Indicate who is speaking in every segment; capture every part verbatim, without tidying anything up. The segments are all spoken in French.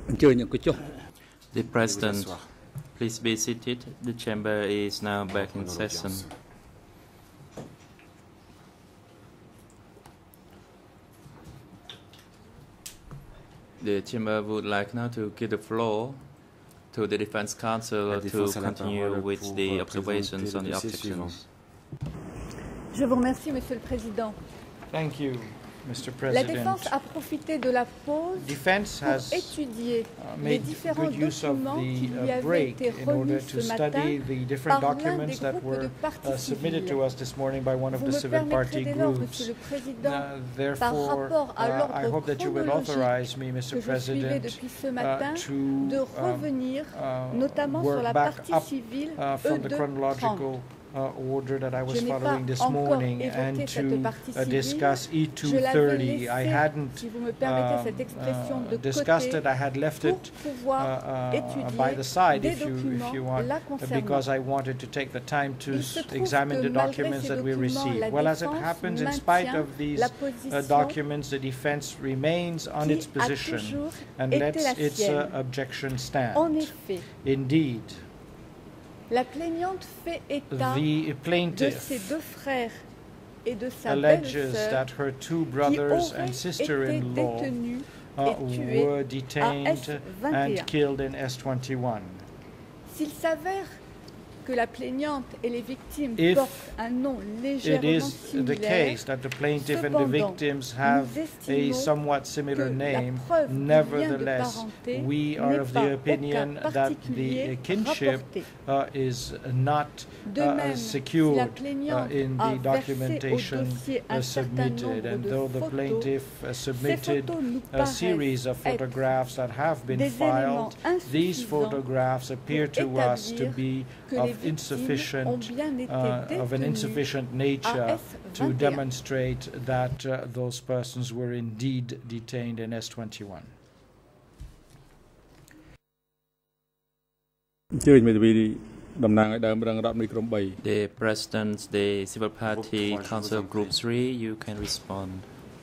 Speaker 1: The President, please be seated. The chamber is now back in session. The chamber would like now to give the floor to the Defense Counsel to continue with the observations on the objections.
Speaker 2: Je vous remercie, Monsieur le Président.
Speaker 3: Thank you, Mister
Speaker 2: La
Speaker 3: President.
Speaker 2: Défense a profité de la pause
Speaker 3: Defense
Speaker 2: pour
Speaker 3: has
Speaker 2: étudier
Speaker 3: uh,
Speaker 2: les
Speaker 3: made
Speaker 2: différents
Speaker 3: good use of
Speaker 2: documents qui
Speaker 3: the
Speaker 2: lui
Speaker 3: uh,
Speaker 2: avaient
Speaker 3: break
Speaker 2: été
Speaker 3: in order
Speaker 2: remis
Speaker 3: to
Speaker 2: ce matin
Speaker 3: study the different
Speaker 2: par l'un des
Speaker 3: documents that
Speaker 2: groupes
Speaker 3: were
Speaker 2: de
Speaker 3: uh,
Speaker 2: partis
Speaker 3: submitted to
Speaker 2: civils.
Speaker 3: us this morning by one of
Speaker 2: Vous
Speaker 3: the
Speaker 2: me
Speaker 3: civil
Speaker 2: permettrez
Speaker 3: party
Speaker 2: dès lors,
Speaker 3: groups.
Speaker 2: Monsieur le Président,
Speaker 3: Uh,
Speaker 2: par
Speaker 3: therefore,
Speaker 2: rapport à
Speaker 3: uh, I
Speaker 2: l'ordre
Speaker 3: hope that you will
Speaker 2: chronologique
Speaker 3: authorize me, Mister
Speaker 2: que je suivais
Speaker 3: President,
Speaker 2: depuis ce
Speaker 3: uh,
Speaker 2: matin,
Speaker 3: to
Speaker 2: de
Speaker 3: um,
Speaker 2: revenir
Speaker 3: uh,
Speaker 2: notamment sur
Speaker 3: work
Speaker 2: la
Speaker 3: back
Speaker 2: partie
Speaker 3: up
Speaker 2: civile
Speaker 3: uh,
Speaker 2: E
Speaker 3: from the
Speaker 2: deux
Speaker 3: chronological uh, order that I was
Speaker 2: Je n'ai pas
Speaker 3: following this
Speaker 2: encore
Speaker 3: morning
Speaker 2: évoqué
Speaker 3: and
Speaker 2: cette
Speaker 3: to
Speaker 2: partie
Speaker 3: uh,
Speaker 2: civile.
Speaker 3: discuss E two
Speaker 2: Je l'avais
Speaker 3: thirty.
Speaker 2: laissé,
Speaker 3: I hadn't
Speaker 2: si vous me permettez
Speaker 3: um,
Speaker 2: cette expression,
Speaker 3: uh,
Speaker 2: de
Speaker 3: discussed
Speaker 2: côté
Speaker 3: it. I had left
Speaker 2: pour
Speaker 3: it
Speaker 2: pouvoir
Speaker 3: uh, uh,
Speaker 2: étudier
Speaker 3: by the side,
Speaker 2: des
Speaker 3: if you,
Speaker 2: documents
Speaker 3: if you want,
Speaker 2: la
Speaker 3: uh,
Speaker 2: concernant.
Speaker 3: because I wanted to take the time to
Speaker 2: Il se trouve
Speaker 3: examine
Speaker 2: que
Speaker 3: the
Speaker 2: malgré
Speaker 3: documents
Speaker 2: ces
Speaker 3: that we
Speaker 2: documents,
Speaker 3: received.
Speaker 2: la
Speaker 3: Well, as it
Speaker 2: défense
Speaker 3: happens, in spite
Speaker 2: maintient
Speaker 3: of these
Speaker 2: la
Speaker 3: uh,
Speaker 2: position
Speaker 3: documents, the defense remains on
Speaker 2: qui
Speaker 3: its
Speaker 2: a
Speaker 3: position
Speaker 2: toujours
Speaker 3: and
Speaker 2: été
Speaker 3: lets
Speaker 2: la
Speaker 3: its uh,
Speaker 2: sienne.
Speaker 3: objection stand.
Speaker 2: En effet,
Speaker 3: Indeed,
Speaker 2: la plaignante fait état
Speaker 3: the
Speaker 2: de
Speaker 3: plaintiff
Speaker 2: ses deux frères et de sa
Speaker 3: alleges
Speaker 2: belle-sœur
Speaker 3: that her two
Speaker 2: qui
Speaker 3: brothers
Speaker 2: auraient
Speaker 3: and
Speaker 2: été
Speaker 3: sister-in-law
Speaker 2: détenus
Speaker 3: uh,
Speaker 2: et tués
Speaker 3: were
Speaker 2: à
Speaker 3: detained
Speaker 2: S vingt et un.
Speaker 3: and killed in S twenty-one.
Speaker 2: S'il s'avère que la plaignante et les victimes
Speaker 3: If
Speaker 2: portent un nom
Speaker 3: It
Speaker 2: légèrement
Speaker 3: is the
Speaker 2: similaire,
Speaker 3: case that the plaintiff and the
Speaker 2: cependant,
Speaker 3: victims have
Speaker 2: nous
Speaker 3: a
Speaker 2: estimons
Speaker 3: somewhat similar
Speaker 2: que la
Speaker 3: name.
Speaker 2: preuve du lien de
Speaker 3: Nevertheless,
Speaker 2: parenté
Speaker 3: we are
Speaker 2: n'est
Speaker 3: of
Speaker 2: pas
Speaker 3: the
Speaker 2: au
Speaker 3: opinion
Speaker 2: cas
Speaker 3: that
Speaker 2: particulier
Speaker 3: the kinship
Speaker 2: rapporté.
Speaker 3: uh, is not
Speaker 2: De
Speaker 3: uh,
Speaker 2: même, si la
Speaker 3: secured uh,
Speaker 2: plaignante
Speaker 3: in
Speaker 2: a
Speaker 3: the
Speaker 2: versé au
Speaker 3: documentation
Speaker 2: dossier un
Speaker 3: uh,
Speaker 2: certain
Speaker 3: submitted,
Speaker 2: nombre
Speaker 3: and
Speaker 2: de
Speaker 3: though the
Speaker 2: photos,
Speaker 3: plaintiff uh,
Speaker 2: ces
Speaker 3: submitted
Speaker 2: photos nous
Speaker 3: a series of
Speaker 2: paraissent être
Speaker 3: photographs that have been
Speaker 2: des éléments
Speaker 3: filed, these
Speaker 2: insuffisants
Speaker 3: photographs appear
Speaker 2: pour
Speaker 3: to us to
Speaker 2: établir
Speaker 3: be
Speaker 2: que les
Speaker 3: of
Speaker 2: victimes ont
Speaker 3: insufficient
Speaker 2: bien été
Speaker 3: uh, of an
Speaker 2: détenues
Speaker 3: insufficient
Speaker 2: à
Speaker 3: nature
Speaker 2: S
Speaker 3: to
Speaker 2: vingt et un.
Speaker 3: demonstrate that uh, those persons were indeed detained in S twenty-one.
Speaker 1: The President, the Civil Party Council Group three, you can respond.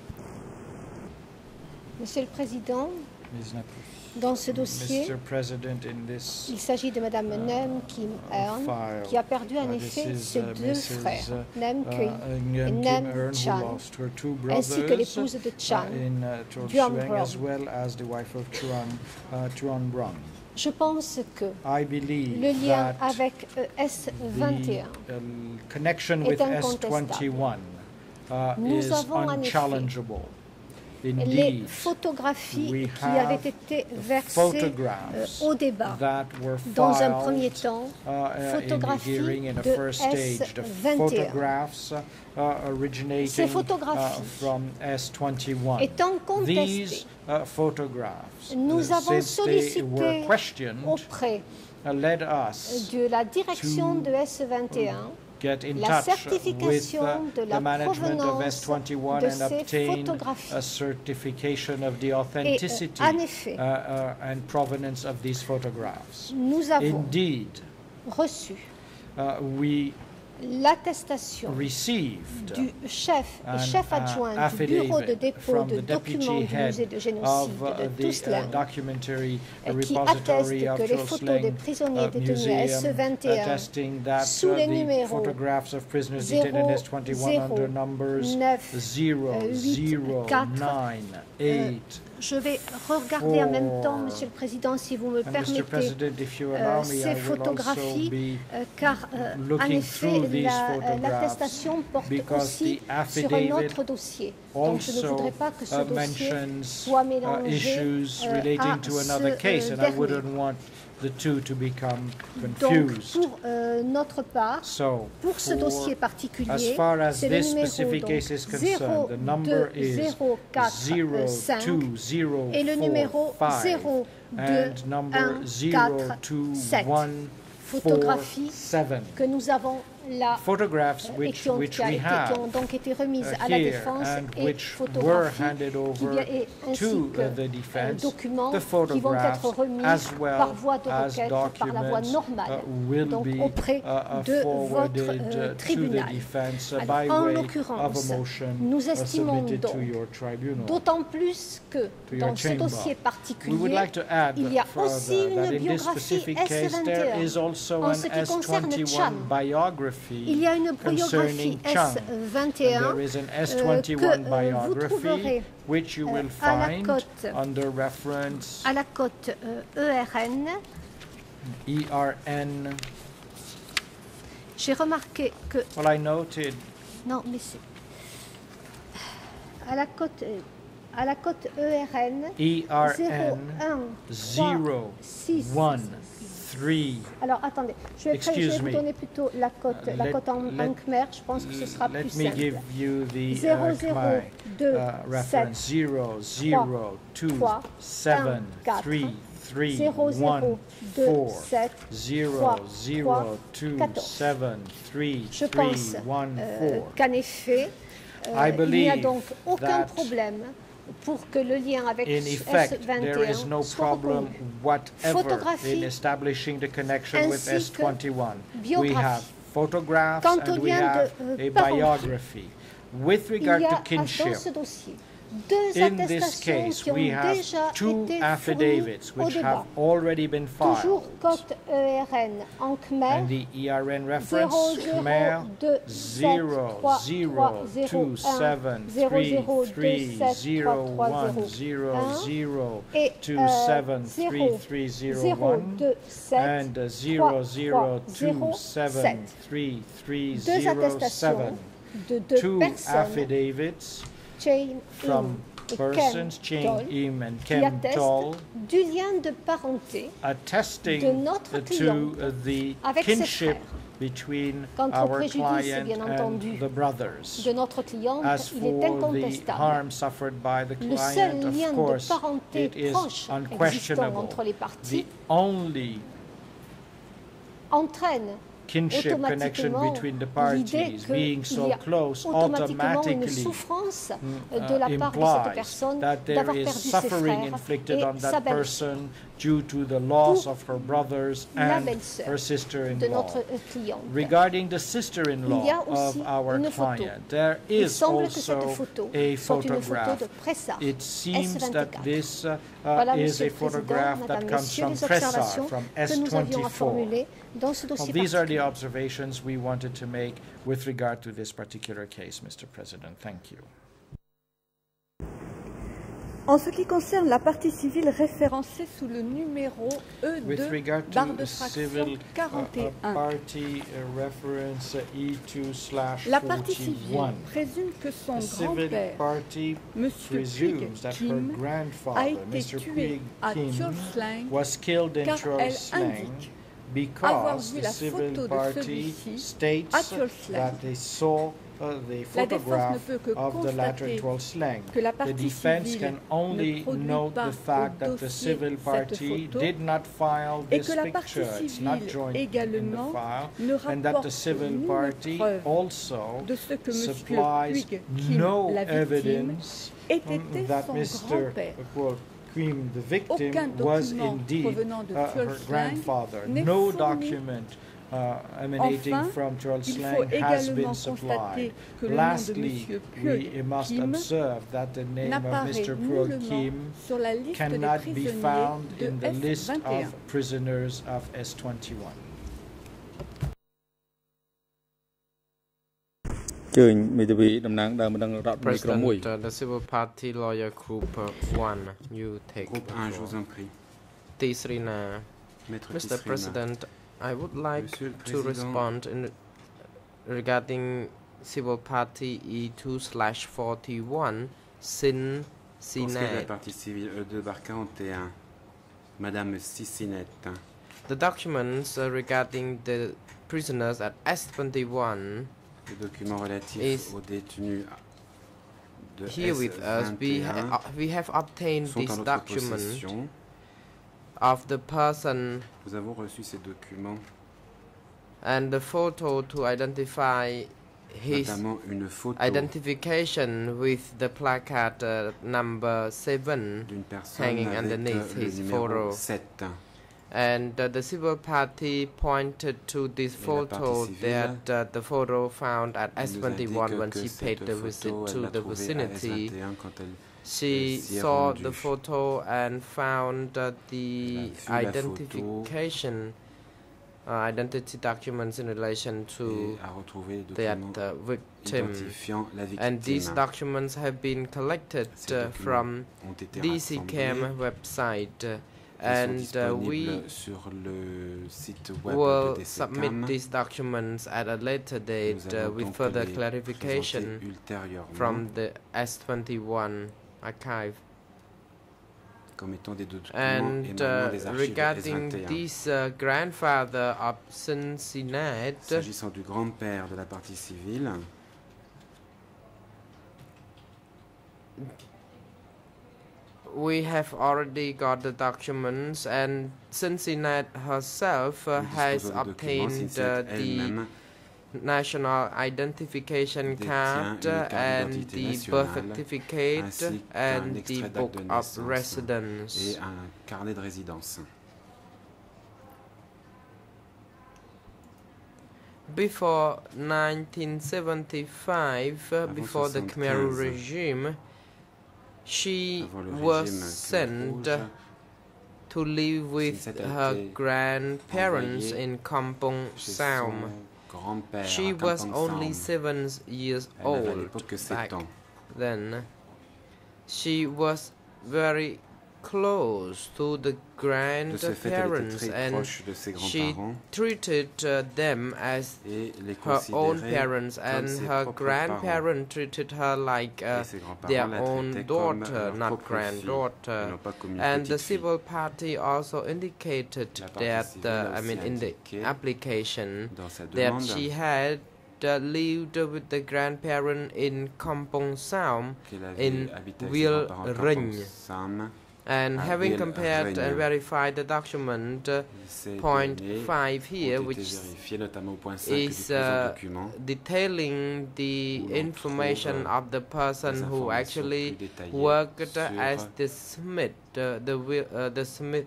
Speaker 4: Monsieur le Président,
Speaker 3: Miz Nap-
Speaker 4: dans ce dossier,
Speaker 3: Mister President, in this
Speaker 4: il s'agit de Madame Nem Kim Eun,
Speaker 3: file,
Speaker 4: qui a perdu en
Speaker 3: uh, this
Speaker 4: effet
Speaker 3: is,
Speaker 4: ses
Speaker 3: uh,
Speaker 4: deux
Speaker 3: Missus
Speaker 4: frères,
Speaker 3: uh,
Speaker 4: Nem
Speaker 3: uh,
Speaker 4: Kui
Speaker 3: Ngyen
Speaker 4: et
Speaker 3: Kim
Speaker 4: Nem
Speaker 3: Eun, who
Speaker 4: Chan,
Speaker 3: lost her two
Speaker 4: ainsi que
Speaker 3: brothers,
Speaker 4: l'épouse de Chan,
Speaker 3: uh, in uh, Cho
Speaker 4: Duan
Speaker 3: Chuang,
Speaker 4: Brong.
Speaker 3: as well as the wife of Chuan, uh, Chuan Brong.
Speaker 4: Je pense que
Speaker 3: I believe
Speaker 4: le lien
Speaker 3: that
Speaker 4: avec E S vingt et un
Speaker 3: the uh, connection
Speaker 4: est
Speaker 3: with S
Speaker 4: incontestable.
Speaker 3: twenty-one uh,
Speaker 4: Nous
Speaker 3: is
Speaker 4: avons en effet
Speaker 3: unchallengeable.
Speaker 4: les
Speaker 3: Indeed,
Speaker 4: photographies
Speaker 3: we
Speaker 4: qui avaient
Speaker 3: have
Speaker 4: été
Speaker 3: the
Speaker 4: versées euh,
Speaker 3: photographs
Speaker 4: au débat.
Speaker 3: that were
Speaker 4: Dans un
Speaker 3: filed,
Speaker 4: premier temps,
Speaker 3: uh, uh, in the
Speaker 4: photographies
Speaker 3: hearing in a
Speaker 4: de
Speaker 3: first stage, the
Speaker 4: S vingt et un.
Speaker 3: photographs uh, originating
Speaker 4: Ces
Speaker 3: uh,
Speaker 4: photographies
Speaker 3: from S twenty-one.
Speaker 4: étant contestées,
Speaker 3: These uh, photographs,
Speaker 4: nous
Speaker 3: uh,
Speaker 4: avons
Speaker 3: since they were
Speaker 4: sollicité
Speaker 3: questioned,
Speaker 4: auprès
Speaker 3: uh, led us
Speaker 4: de la direction
Speaker 3: to
Speaker 4: de S vingt et un
Speaker 3: get in
Speaker 4: la
Speaker 3: touch with
Speaker 4: certification
Speaker 3: uh,
Speaker 4: de la
Speaker 3: the management of
Speaker 4: provenance
Speaker 3: S twenty-one
Speaker 4: de
Speaker 3: and
Speaker 4: ces
Speaker 3: obtain
Speaker 4: photographies.
Speaker 3: a certification of the
Speaker 4: Et, euh,
Speaker 3: authenticity
Speaker 4: en effet,
Speaker 3: uh, uh, and provenance of these photographs.
Speaker 4: nous avons
Speaker 3: Indeed,
Speaker 4: reçu
Speaker 3: uh, we
Speaker 4: l'attestation
Speaker 3: received
Speaker 4: du chef et
Speaker 3: an
Speaker 4: chef
Speaker 3: uh,
Speaker 4: adjoint du bureau de
Speaker 3: affidavit
Speaker 4: dépôt
Speaker 3: from
Speaker 4: de
Speaker 3: the
Speaker 4: documents
Speaker 3: deputy
Speaker 4: du
Speaker 3: head
Speaker 4: musée de
Speaker 3: of
Speaker 4: génocide
Speaker 3: uh,
Speaker 4: de
Speaker 3: the uh,
Speaker 4: Tuzla,
Speaker 3: documentary
Speaker 4: qui
Speaker 3: repository
Speaker 4: atteste
Speaker 3: of
Speaker 4: que les photos des
Speaker 3: Trusleng
Speaker 4: prisonniers
Speaker 3: uh,
Speaker 4: détenus à S
Speaker 3: Museum,
Speaker 4: vingt et un
Speaker 3: attesting that
Speaker 4: sous
Speaker 3: uh,
Speaker 4: les
Speaker 3: the
Speaker 4: numéros
Speaker 3: photographs of prisoners detained in S twenty-one under numbers
Speaker 4: neuf,
Speaker 3: zero,
Speaker 4: huit,
Speaker 3: zero,
Speaker 4: quatre,
Speaker 3: nine, eight.
Speaker 4: Je vais regarder en même temps, Monsieur le Président, si vous me
Speaker 3: And Mister
Speaker 4: permettez,
Speaker 3: President, if you
Speaker 4: euh,
Speaker 3: allow me,
Speaker 4: ces
Speaker 3: I will also
Speaker 4: photographies,
Speaker 3: be
Speaker 4: euh, car euh, en
Speaker 3: looking
Speaker 4: effet,
Speaker 3: through these
Speaker 4: la- euh,
Speaker 3: photographs
Speaker 4: l'attestation porte
Speaker 3: because
Speaker 4: aussi
Speaker 3: the
Speaker 4: sur un
Speaker 3: affidavit
Speaker 4: autre dossier. Donc je ne voudrais
Speaker 3: also
Speaker 4: pas que ce
Speaker 3: uh,
Speaker 4: dossier
Speaker 3: mentions
Speaker 4: soit
Speaker 3: uh,
Speaker 4: mélangé
Speaker 3: issues
Speaker 4: euh,
Speaker 3: relating
Speaker 4: à
Speaker 3: to another
Speaker 4: ce
Speaker 3: case,
Speaker 4: euh,
Speaker 3: and I
Speaker 4: dernier.
Speaker 3: wouldn't want the two to become
Speaker 4: Donc
Speaker 3: confused.
Speaker 4: pour euh, notre part,
Speaker 3: So,
Speaker 4: pour ce
Speaker 3: for-
Speaker 4: dossier
Speaker 3: as
Speaker 4: particulier,
Speaker 3: far as
Speaker 4: c'est le
Speaker 3: this
Speaker 4: numéro
Speaker 3: specific
Speaker 4: donc
Speaker 3: case is concerned, the number is
Speaker 4: zéro quatre cinq
Speaker 3: zero two zero
Speaker 4: et le numéro
Speaker 3: four five
Speaker 4: zéro deux
Speaker 3: and number
Speaker 4: un
Speaker 3: zero
Speaker 4: quatre
Speaker 3: two
Speaker 4: sept.
Speaker 3: one four
Speaker 4: Photographie
Speaker 3: seven.
Speaker 4: que nous avons là,
Speaker 3: photographs
Speaker 4: et
Speaker 3: which,
Speaker 4: qui ont,
Speaker 3: which
Speaker 4: qui a
Speaker 3: we
Speaker 4: été, qui
Speaker 3: have
Speaker 4: ont donc été remises
Speaker 3: uh,
Speaker 4: à la
Speaker 3: here
Speaker 4: défense
Speaker 3: and
Speaker 4: et
Speaker 3: which were
Speaker 4: photographies,
Speaker 3: handed
Speaker 4: qui
Speaker 3: over
Speaker 4: vient- et ainsi
Speaker 3: to
Speaker 4: que
Speaker 3: uh, the
Speaker 4: euh,
Speaker 3: defense,
Speaker 4: documents
Speaker 3: the
Speaker 4: qui vont
Speaker 3: photographs
Speaker 4: être remis
Speaker 3: as
Speaker 4: par
Speaker 3: well
Speaker 4: voie de
Speaker 3: as
Speaker 4: requête, par la voie
Speaker 3: documents
Speaker 4: normale,
Speaker 3: uh, will
Speaker 4: donc
Speaker 3: be
Speaker 4: auprès
Speaker 3: uh, uh,
Speaker 4: de votre
Speaker 3: forwarded
Speaker 4: euh,
Speaker 3: uh, to the
Speaker 4: tribunal.
Speaker 3: defense uh,
Speaker 4: Alors,
Speaker 3: by
Speaker 4: en
Speaker 3: way
Speaker 4: l'occurrence,
Speaker 3: of a motion
Speaker 4: nous
Speaker 3: uh,
Speaker 4: estimons
Speaker 3: submitted to
Speaker 4: donc,
Speaker 3: your tribunal.
Speaker 4: d'autant plus que
Speaker 3: To your
Speaker 4: dans ce
Speaker 3: chamber.
Speaker 4: dossier
Speaker 3: We would
Speaker 4: particulier,
Speaker 3: like to add
Speaker 4: il y a
Speaker 3: further
Speaker 4: aussi
Speaker 3: that
Speaker 4: une
Speaker 3: in this
Speaker 4: biographie
Speaker 3: specific
Speaker 4: S
Speaker 3: case there is
Speaker 4: vingt et un.
Speaker 3: also
Speaker 4: En
Speaker 3: an
Speaker 4: ce qui
Speaker 3: S
Speaker 4: concerne Cham,
Speaker 3: twenty-one biography
Speaker 4: il y a une
Speaker 3: concerning
Speaker 4: biographie
Speaker 3: Cham.
Speaker 4: S vingt et un
Speaker 3: And there is an S
Speaker 4: euh,
Speaker 3: twenty-one
Speaker 4: que euh, vous
Speaker 3: biography
Speaker 4: trouverez
Speaker 3: which you
Speaker 4: euh,
Speaker 3: will
Speaker 4: à la
Speaker 3: find
Speaker 4: cote,
Speaker 3: under reference
Speaker 4: à la cote euh, E R N.
Speaker 3: E R N.
Speaker 4: J'ai remarqué que...
Speaker 3: Well, I noted
Speaker 4: Non, mais c'est... À la cote, euh, à la cote E R N,
Speaker 3: E R
Speaker 4: zéro,
Speaker 3: N
Speaker 4: un,
Speaker 3: zero
Speaker 4: six.
Speaker 3: one three.
Speaker 4: Alors, attendez, je vais, très- je vais
Speaker 3: Excuse
Speaker 4: vous
Speaker 3: me.
Speaker 4: donner plutôt la cote,
Speaker 3: Uh,
Speaker 4: la
Speaker 3: let-
Speaker 4: cote en,
Speaker 3: let-
Speaker 4: en Khmer, je pense que ce sera
Speaker 3: Let
Speaker 4: plus
Speaker 3: me
Speaker 4: simple.
Speaker 3: give you the
Speaker 4: zéro,
Speaker 3: uh,
Speaker 4: zéro,
Speaker 3: Khmer,
Speaker 4: deux,
Speaker 3: uh, reference zero zero two
Speaker 4: trois,
Speaker 3: seven
Speaker 4: quatre,
Speaker 3: three three
Speaker 4: zéro, zéro,
Speaker 3: one
Speaker 4: deux,
Speaker 3: four
Speaker 4: sept,
Speaker 3: zero
Speaker 4: trois,
Speaker 3: zero
Speaker 4: trois,
Speaker 3: two
Speaker 4: quatorze.
Speaker 3: seven three
Speaker 4: Je
Speaker 3: three
Speaker 4: pense
Speaker 3: one
Speaker 4: euh,
Speaker 3: four.
Speaker 4: qu'en effet, euh,
Speaker 3: I
Speaker 4: il n'y a
Speaker 3: believe
Speaker 4: donc aucun
Speaker 3: that
Speaker 4: problème pour que le lien avec
Speaker 3: In
Speaker 4: S
Speaker 3: effect, there
Speaker 4: vingt et
Speaker 3: is
Speaker 4: un
Speaker 3: no
Speaker 4: soit
Speaker 3: problem
Speaker 4: reconnu.
Speaker 3: whatever
Speaker 4: Photographie
Speaker 3: in establishing the connection with
Speaker 4: ainsi
Speaker 3: S
Speaker 4: que
Speaker 3: twenty-one. We
Speaker 4: biographie.
Speaker 3: have photographs
Speaker 4: Quant au
Speaker 3: and we
Speaker 4: lien de,
Speaker 3: have
Speaker 4: euh,
Speaker 3: a
Speaker 4: parenté,
Speaker 3: biography. With
Speaker 4: Il
Speaker 3: regard
Speaker 4: y a
Speaker 3: to
Speaker 4: dans
Speaker 3: kinship,
Speaker 4: ce dossier deux
Speaker 3: in this
Speaker 4: attestations
Speaker 3: case,
Speaker 4: qui ont
Speaker 3: we have
Speaker 4: déjà
Speaker 3: two
Speaker 4: été
Speaker 3: affidavits
Speaker 4: fournies au
Speaker 3: which
Speaker 4: débat.
Speaker 3: have already been
Speaker 4: Toujours
Speaker 3: filed.
Speaker 4: cote E R N en Khmer,
Speaker 3: And the E R N
Speaker 4: zéro
Speaker 3: reference,
Speaker 4: zéro
Speaker 3: Khmer
Speaker 4: deux sept trois trois zéro un zéro zéro deux sept trois trois zéro un et
Speaker 3: two
Speaker 4: euh,
Speaker 3: seven three
Speaker 4: zéro
Speaker 3: three zero
Speaker 4: zéro
Speaker 3: one
Speaker 4: deux sept
Speaker 3: and uh, zero zero two seven three three
Speaker 4: deux
Speaker 3: zero
Speaker 4: attestations
Speaker 3: seven.
Speaker 4: de deux
Speaker 3: Two
Speaker 4: personnes,
Speaker 3: affidavits
Speaker 4: Chain
Speaker 3: from
Speaker 4: Im et
Speaker 3: persons,
Speaker 4: Ken
Speaker 3: Ching
Speaker 4: Tol,
Speaker 3: Im and
Speaker 4: qui
Speaker 3: Kem
Speaker 4: attestent
Speaker 3: Tol,
Speaker 4: du lien de parenté
Speaker 3: attesting
Speaker 4: de notre
Speaker 3: to
Speaker 4: cliente
Speaker 3: uh, the
Speaker 4: avec ses
Speaker 3: kinship
Speaker 4: frères.
Speaker 3: between
Speaker 4: Quant au
Speaker 3: our
Speaker 4: préjudice,
Speaker 3: client
Speaker 4: bien
Speaker 3: and
Speaker 4: entendu,
Speaker 3: the brothers.
Speaker 4: de notre cliente,
Speaker 3: As
Speaker 4: il est
Speaker 3: for the
Speaker 4: incontestable.
Speaker 3: harm suffered by the
Speaker 4: Le seul
Speaker 3: client,
Speaker 4: lien
Speaker 3: of
Speaker 4: de
Speaker 3: course,
Speaker 4: parenté
Speaker 3: it is
Speaker 4: proche existant
Speaker 3: unquestionable.
Speaker 4: entre les
Speaker 3: The
Speaker 4: parties
Speaker 3: only
Speaker 4: entraîne
Speaker 3: kinship connection
Speaker 4: automatiquement
Speaker 3: between the
Speaker 4: l'idée
Speaker 3: parties being
Speaker 4: qu'il
Speaker 3: so
Speaker 4: y a
Speaker 3: close
Speaker 4: automatiquement une
Speaker 3: automatically
Speaker 4: souffrance
Speaker 3: mm,
Speaker 4: de la
Speaker 3: uh,
Speaker 4: part de cette
Speaker 3: implies
Speaker 4: personne
Speaker 3: that there
Speaker 4: d'avoir
Speaker 3: is
Speaker 4: perdu ses
Speaker 3: suffering
Speaker 4: frères
Speaker 3: inflicted
Speaker 4: et
Speaker 3: on
Speaker 4: sa
Speaker 3: that
Speaker 4: belle-sœur.
Speaker 3: person due to the loss
Speaker 4: Pour
Speaker 3: of her brothers
Speaker 4: la
Speaker 3: and
Speaker 4: belle-sœur
Speaker 3: her
Speaker 4: de
Speaker 3: sister-in-law.
Speaker 4: notre euh, cliente.
Speaker 3: Regarding the
Speaker 4: Il
Speaker 3: sister-in-law
Speaker 4: y a
Speaker 3: of
Speaker 4: aussi
Speaker 3: our
Speaker 4: une photo.
Speaker 3: client, there
Speaker 4: Il
Speaker 3: is
Speaker 4: semble que cette
Speaker 3: also
Speaker 4: photo
Speaker 3: a
Speaker 4: soit une photo
Speaker 3: photograph.
Speaker 4: de Pressar,
Speaker 3: It seems that
Speaker 4: S vingt-quatre.
Speaker 3: this uh,
Speaker 4: Voilà,
Speaker 3: is
Speaker 4: Monsieur
Speaker 3: a
Speaker 4: le Président,
Speaker 3: photograph that
Speaker 4: Madame,
Speaker 3: comes
Speaker 4: Messieurs,
Speaker 3: from
Speaker 4: les
Speaker 3: Pressar,
Speaker 4: observations
Speaker 3: from
Speaker 4: que
Speaker 3: S
Speaker 4: nous avions à
Speaker 3: twenty-four.
Speaker 4: formuler dans ce
Speaker 3: Well,
Speaker 4: dossier
Speaker 3: these are the
Speaker 4: particulier.
Speaker 3: observations we wanted to make with regard to this particular case, Mister President. Thank you.
Speaker 2: En ce qui concerne la partie civile référencée sous le numéro E
Speaker 3: With
Speaker 2: deux,
Speaker 3: regard
Speaker 2: barre
Speaker 3: to
Speaker 2: de
Speaker 3: a
Speaker 2: fraction
Speaker 3: civil uh,
Speaker 2: quarante et
Speaker 3: uh,
Speaker 2: un.
Speaker 3: party uh, reference uh, E two slash
Speaker 2: La partie civile
Speaker 3: forty-one,
Speaker 2: présume que son
Speaker 3: the civil
Speaker 2: grand-père,
Speaker 3: party
Speaker 2: Monsieur Puig
Speaker 3: presumes that her
Speaker 2: Kim, a
Speaker 3: grandfather,
Speaker 2: été
Speaker 3: Mister
Speaker 2: tué
Speaker 3: Puig
Speaker 2: à
Speaker 3: Kim,
Speaker 2: Cholslang
Speaker 3: was killed in
Speaker 2: car elle
Speaker 3: Cholslang
Speaker 2: indique avoir
Speaker 3: because
Speaker 2: vu
Speaker 3: the
Speaker 2: la
Speaker 3: civil
Speaker 2: photo de
Speaker 3: party
Speaker 2: celui-ci à
Speaker 3: states
Speaker 2: Cholslang.
Speaker 3: that they saw uh, the
Speaker 2: La défense ne
Speaker 3: photograph
Speaker 2: peut que
Speaker 3: of the latter
Speaker 2: constater
Speaker 3: Cholslang.
Speaker 2: que la
Speaker 3: The
Speaker 2: partie
Speaker 3: defense
Speaker 2: civile
Speaker 3: can only
Speaker 2: ne produit
Speaker 3: note
Speaker 2: pas
Speaker 3: the fact
Speaker 2: au
Speaker 3: that the
Speaker 2: dossier
Speaker 3: civil
Speaker 2: cette
Speaker 3: party
Speaker 2: photo
Speaker 3: did not file
Speaker 2: et
Speaker 3: this
Speaker 2: que la partie
Speaker 3: picture. It's not
Speaker 2: civile
Speaker 3: joined in the
Speaker 2: également
Speaker 3: file,
Speaker 2: ne
Speaker 3: and that the
Speaker 2: rapporte
Speaker 3: civil
Speaker 2: nulle
Speaker 3: party
Speaker 2: preuve
Speaker 3: also
Speaker 2: de ce que Monsieur
Speaker 3: supplies
Speaker 2: Puig Kim,
Speaker 3: no
Speaker 2: la victime,
Speaker 3: evidence
Speaker 2: ait
Speaker 3: um,
Speaker 2: été
Speaker 3: that
Speaker 2: son
Speaker 3: Mister
Speaker 2: grand-père.
Speaker 3: quote, Kim, the victim,
Speaker 2: Aucun
Speaker 3: was
Speaker 2: document
Speaker 3: indeed
Speaker 2: provenant de
Speaker 3: uh, her
Speaker 2: Cholslang
Speaker 3: grandfather.
Speaker 2: n'est
Speaker 3: No
Speaker 2: fourni.
Speaker 3: document uh, emanating
Speaker 2: Enfin,
Speaker 3: from
Speaker 2: il faut
Speaker 3: Cholslang has
Speaker 2: également
Speaker 3: been
Speaker 2: constater
Speaker 3: supplied.
Speaker 2: que le nom de
Speaker 3: Lastly,
Speaker 2: Monsieur
Speaker 3: we
Speaker 2: Puig
Speaker 3: must
Speaker 2: Kim
Speaker 3: observe that the name of
Speaker 2: n'apparaît
Speaker 3: Mister Puig
Speaker 2: nullement
Speaker 3: Kim
Speaker 2: sur la liste des
Speaker 3: cannot be
Speaker 2: prisonniers
Speaker 3: found
Speaker 2: de
Speaker 3: in the
Speaker 2: S
Speaker 3: list
Speaker 2: vingt et un.
Speaker 3: of prisoners of S twenty-one.
Speaker 1: ជើញមេធាវីតំណាងដើមបណ្ដឹងរដ្ឋមន្ត្រីក្រុមមួយ
Speaker 5: President, uh, the Civil Party Lawyer Group uh, one, you take
Speaker 6: Groupe
Speaker 5: the
Speaker 6: un, je
Speaker 5: floor.
Speaker 6: vous en prie.
Speaker 5: Tisrina,
Speaker 6: Maître
Speaker 5: Mister
Speaker 6: Tisrina.
Speaker 5: President, I would like
Speaker 6: Monsieur le
Speaker 5: to
Speaker 6: Président.
Speaker 5: respond in regarding Civil Party E two slash forty-one, Sin
Speaker 6: Pour ce qui est de la
Speaker 5: Sinet.
Speaker 6: partie civile E deux bar quarante et un, Madame Sissinette.
Speaker 5: The documents uh, regarding the prisoners at S twenty-one
Speaker 6: Les documents relatifs
Speaker 5: Is
Speaker 6: aux détenus de
Speaker 5: here with us. We, ha
Speaker 6: S vingt et un
Speaker 5: uh, we have obtained
Speaker 6: sont
Speaker 5: this
Speaker 6: en notre
Speaker 5: document
Speaker 6: possession.
Speaker 5: of the person
Speaker 6: Nous avons reçu ces documents
Speaker 5: and the photo to identify his identification with the placard uh, number seven hanging underneath his photo. And uh, the civil party pointed to this photo that uh, the photo found at S twenty-one when she paid the visit to the vicinity. She saw the photo and found uh, the identification uh, identity documents in relation to that uh, victim. And these documents have been collected uh, from D C CAM website. Uh, and uh, we will submit these documents at a later date uh, with further clarification from the S twenty-one archive. And uh, regarding this uh, grandfather of Sun Sinet,
Speaker 6: s'agissant du grand-père de la partie civile,
Speaker 5: we have already got the documents, and Sun Sinet herself uh, has obtained uh, the national identification card uh, and the birth certificate and the book of residence.
Speaker 6: Et un carnet de résidence.
Speaker 5: Before nineteen seventy-five, uh, before the Khmer regime, she was sent uh, to live with her grandparents in Kampong Saum. She was only seven years old back then. She was very close to the grandparents, and she treated uh, them as her own parents, and her grandparents treated her like uh, their own daughter, not granddaughter. And the civil party also indicated that, uh, I mean, in the application, that she had Uh, lived with the grandparent in Kampong Saum in Wil Rinh. And having compared and verified the document, uh, point five here, which is uh, detailing the information of the person who actually worked as the Smith, uh, the uh, the Smith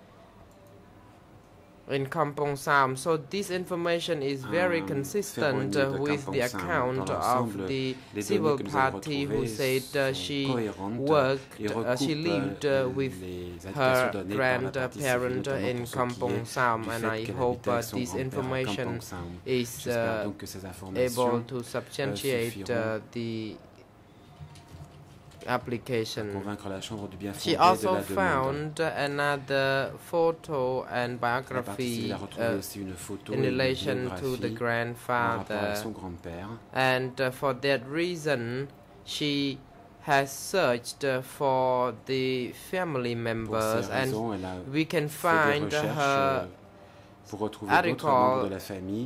Speaker 5: in Kampong Saum. So this information is very consistent uh, with the account of the civil party who said uh, she worked, uh, she lived uh, with her grandparent in Kampong Saum, and I hope uh, this information is uh, able to substantiate uh, the application. She also found another photo and biography uh, in relation to the grandfather, and uh, for that reason she has searched uh, for the family members, and we can find her article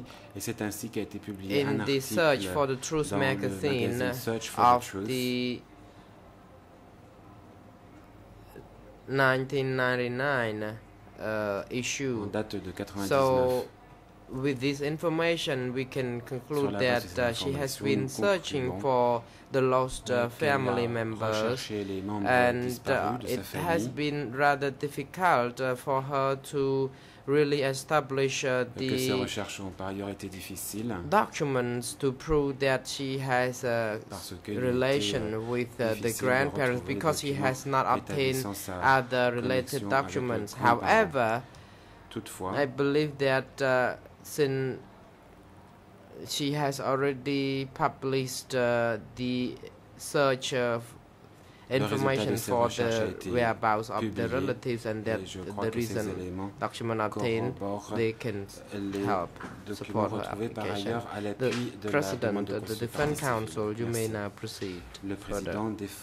Speaker 5: in the Search for the Truth magazine of the nineteen ninety-nine uh, issue. So with this information we can conclude that uh, she has been searching for the lost uh, family members, and uh, it has been rather difficult uh, for her to really establish uh, the documents to prove that she has a relation with uh, the grandparents, because she has not obtained other related documents. However, I believe that uh, since she has already published uh, the search of information for the whereabouts of the relatives, and that the reason document obtained, they can help support her application. The President of the Defense Council, you may now proceed further.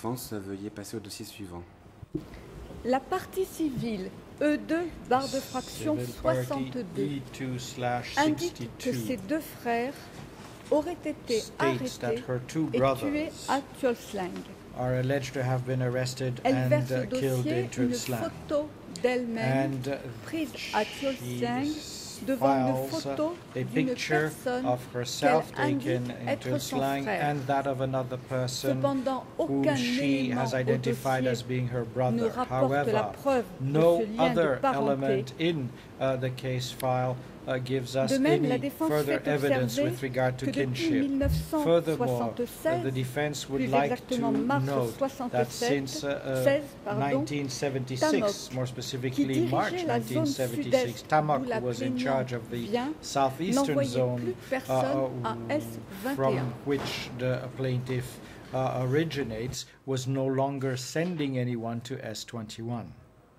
Speaker 2: La partie civile E deux barre de fraction soixante-deux indique que ses deux frères auraient été arrêtés et tués à Tuolslang.
Speaker 3: Are alleged to have been arrested
Speaker 2: Elle
Speaker 3: and
Speaker 2: verse
Speaker 3: uh,
Speaker 2: au
Speaker 3: killed
Speaker 2: dossier
Speaker 3: in
Speaker 2: une
Speaker 3: Tuolslang.
Speaker 2: photo d'elle-même
Speaker 3: And uh,
Speaker 2: prise à Tuolslang devant une
Speaker 3: files
Speaker 2: photo
Speaker 3: a
Speaker 2: d'une
Speaker 3: picture
Speaker 2: personne
Speaker 3: of herself
Speaker 2: qu'elle
Speaker 3: taken
Speaker 2: indique
Speaker 3: into
Speaker 2: être son
Speaker 3: slang
Speaker 2: frère.
Speaker 3: and that of another person
Speaker 2: Cependant,
Speaker 3: who
Speaker 2: aucun
Speaker 3: she
Speaker 2: élément
Speaker 3: has
Speaker 2: au
Speaker 3: identified
Speaker 2: dossier
Speaker 3: as being her
Speaker 2: ne
Speaker 3: brother.
Speaker 2: rapporte la
Speaker 3: However,
Speaker 2: preuve de
Speaker 3: no
Speaker 2: ce lien de
Speaker 3: other
Speaker 2: parenté.
Speaker 3: element in uh, the case file uh, gives us
Speaker 2: De même, la
Speaker 3: any
Speaker 2: défense
Speaker 3: further
Speaker 2: fait
Speaker 3: evidence
Speaker 2: observer
Speaker 3: with regard to
Speaker 2: que depuis
Speaker 3: kinship.
Speaker 2: mille neuf cent
Speaker 3: Furthermore, uh,
Speaker 2: soixante-seize,
Speaker 3: the defense would
Speaker 2: plus
Speaker 3: like to
Speaker 2: exactement mars
Speaker 3: note that
Speaker 2: soixante-sept,
Speaker 3: since uh,
Speaker 2: seize, pardon,
Speaker 3: nineteen seventy-six,
Speaker 2: Tamok,
Speaker 3: more
Speaker 2: qui
Speaker 3: specifically March
Speaker 2: dirigeait la zone
Speaker 3: nineteen seventy-six,
Speaker 2: sud-est,
Speaker 3: Tamok,
Speaker 2: d'où la
Speaker 3: who was in
Speaker 2: plaignante
Speaker 3: charge of the
Speaker 2: vient,
Speaker 3: southeastern
Speaker 2: n'envoyait
Speaker 3: zone
Speaker 2: plus
Speaker 3: uh,
Speaker 2: personne à S vingt et
Speaker 3: from
Speaker 2: un.
Speaker 3: which the plaintiff uh, originates, was no longer sending anyone to S twenty-one.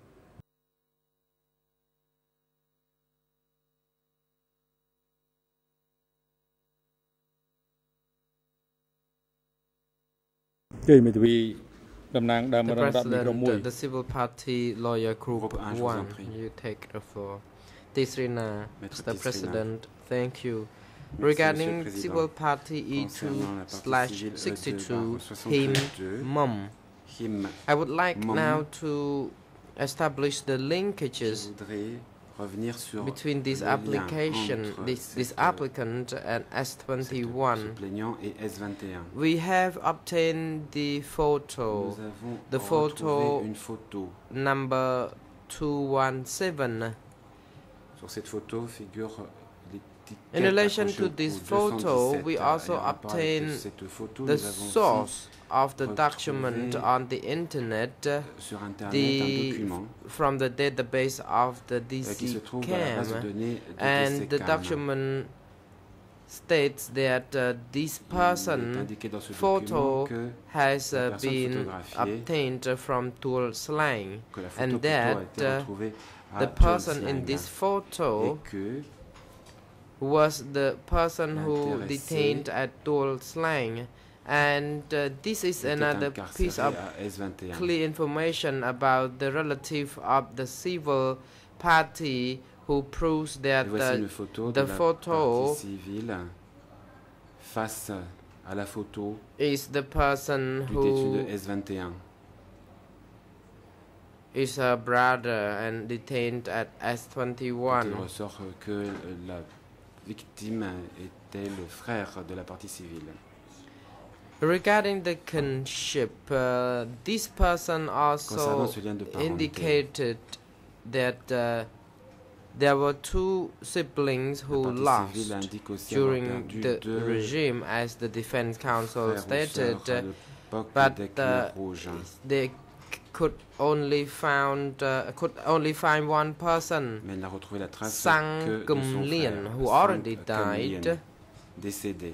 Speaker 5: The President, the Civil Party Lawyer Group one, you take the floor. Tisrina, Mister President, thank you. Regarding Civil Party E two slash sixty-two, him, mum, I would like now to establish the linkages between this application, this, this applicant and S twenty-one. We have obtained the photo, the photo number two one seven. In relation to this photo, we also obtain the source of the document on the internet, the, from the database of the D C CAM, and the document states that uh, this person photo has uh, been obtained from Tuol Slang, and that uh, the person in this photo was the person who detained at Tuol Slang. And uh, this is another piece of clear information about the relative of the civil party who proves that uh, the photo
Speaker 6: face à la photo
Speaker 5: is the person who is a brother and detained at S twenty-one.
Speaker 6: Il ressort que la victime était le frère de la partie civile.
Speaker 5: Regarding the kinship, uh, this person also indicated that uh, there were two siblings who lost during the regime, as the defense counsel stated, uh, but uh, they could only found uh, could only find one person, Sang Kum Lien, who already died.
Speaker 6: Décédé.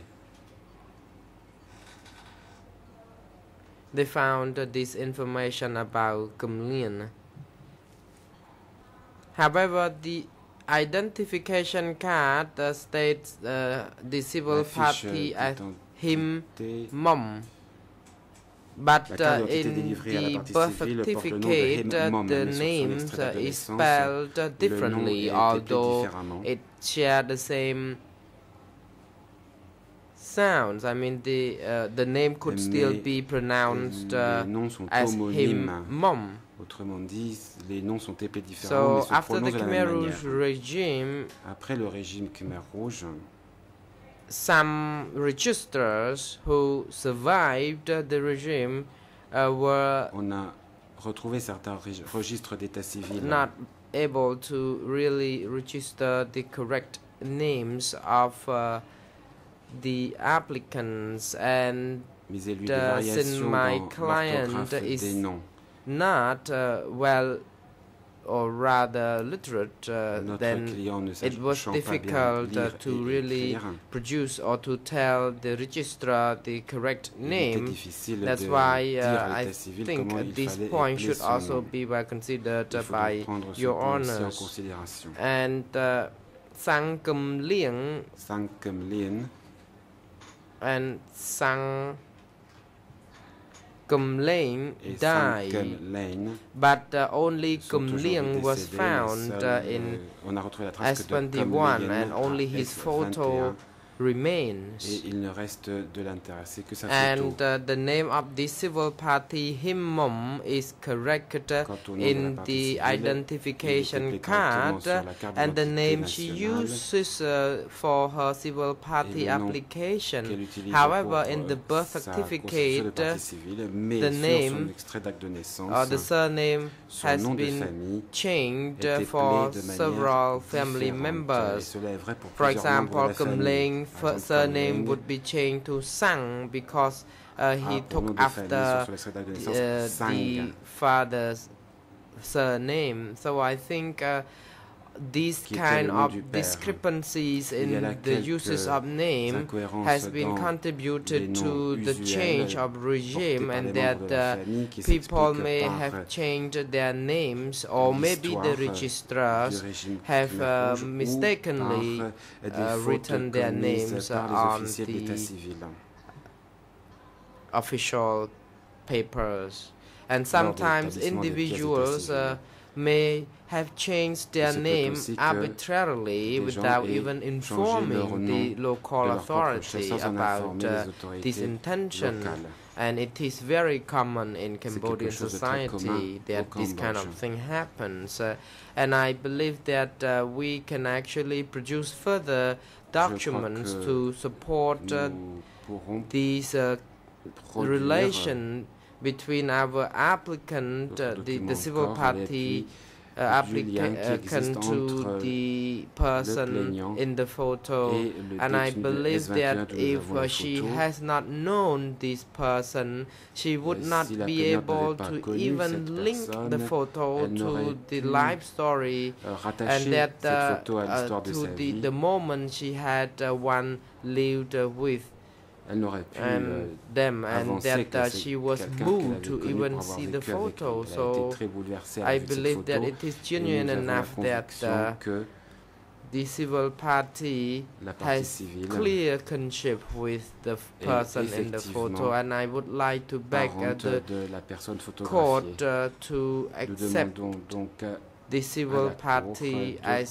Speaker 5: They found uh, this information about Kum Lien. However, the identification card uh, states uh, the civil party as him, mom. But uh, in the birth certificate, uh, the names uh, is spelled uh, differently, although it shares the same sounds. I mean, the uh, the name could still be pronounced uh, as him, mom.
Speaker 6: Autrement dit, les noms sont épais différents,
Speaker 5: so, mais se prononcent de la même manière. Regime,
Speaker 6: après le régime Khmer Rouge,
Speaker 5: some registers who survived the regime uh, were
Speaker 6: on a retrouvé certains registres d'état civil
Speaker 5: not able to really register the correct names of uh, the applicants, and
Speaker 6: mais il y a eu
Speaker 5: uh,
Speaker 6: des
Speaker 5: since my client is not uh, well or rather literate, uh, then it was difficult uh, to really produce or to tell the registrar the correct name. That's why uh, I think at this point should also be well considered uh, by your honors. And uh, Sang Kum Lien
Speaker 6: Sang Kum Lien
Speaker 5: and Sang Kum Lien died, but uh, only Kum Lien was found uh, in S twenty-one, and only his photo remains.
Speaker 6: Et il ne reste de l'intéressé que sa
Speaker 5: and
Speaker 6: photo.
Speaker 5: uh, the name of the civil party Himmom is correct uh, in the identification card, uh, and the name she uses uh, for her civil party application. However, in the birth certificate, uh, the name or the surname has been changed uh, for several family members. For example, Kum Leng surname would be changed to Sang because uh, he took after uh, the father's surname. So I think uh, these kind of discrepancies in the uses of name has been contributed to the change of regime, and that uh, people may have changed their names, or maybe the registrars have uh, mistakenly uh, written their names uh, on the official papers. And sometimes individuals uh, may have changed their name arbitrarily without even informing the local authority about uh, this intention. And it is very common in Cambodian society that this kind of thing happens. Uh, and I believe that uh, we can actually produce further documents to support uh, these uh, relation between our applicant, uh, the, the civil party uh, applicant to the person in the photo, and I believe that if uh, she has not known this person, she would not be able to even link the photo to the life story, and that uh, uh, to the, the moment she had uh, one lived uh, with
Speaker 6: Elle n'aurait pu
Speaker 5: and them, and that uh, she was moved to even see the photo. So I believe that it is genuine enough that uh, the civil party has clear kinship with the person in the photo, and I would like to beg uh, the court uh, to accept the civil party as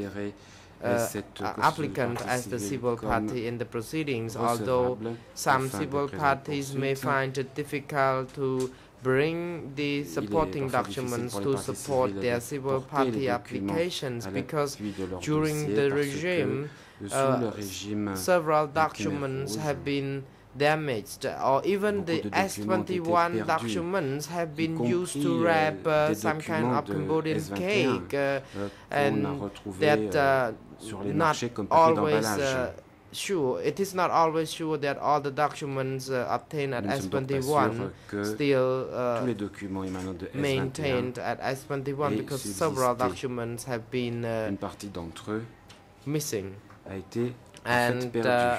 Speaker 5: Uh, applicant as the civil party in the proceedings, although some civil parties may find it difficult to bring the supporting documents to support their civil party applications, because during the regime uh, several documents have been damaged, or even the S twenty-one documents have been used to wrap uh, some kind of Cambodian cake, uh, and that uh, not always uh, sure. It is not always sure that all the documents uh, obtained at S twenty-one still uh, maintained at S twenty-one, because several documents have been uh, missing. And uh,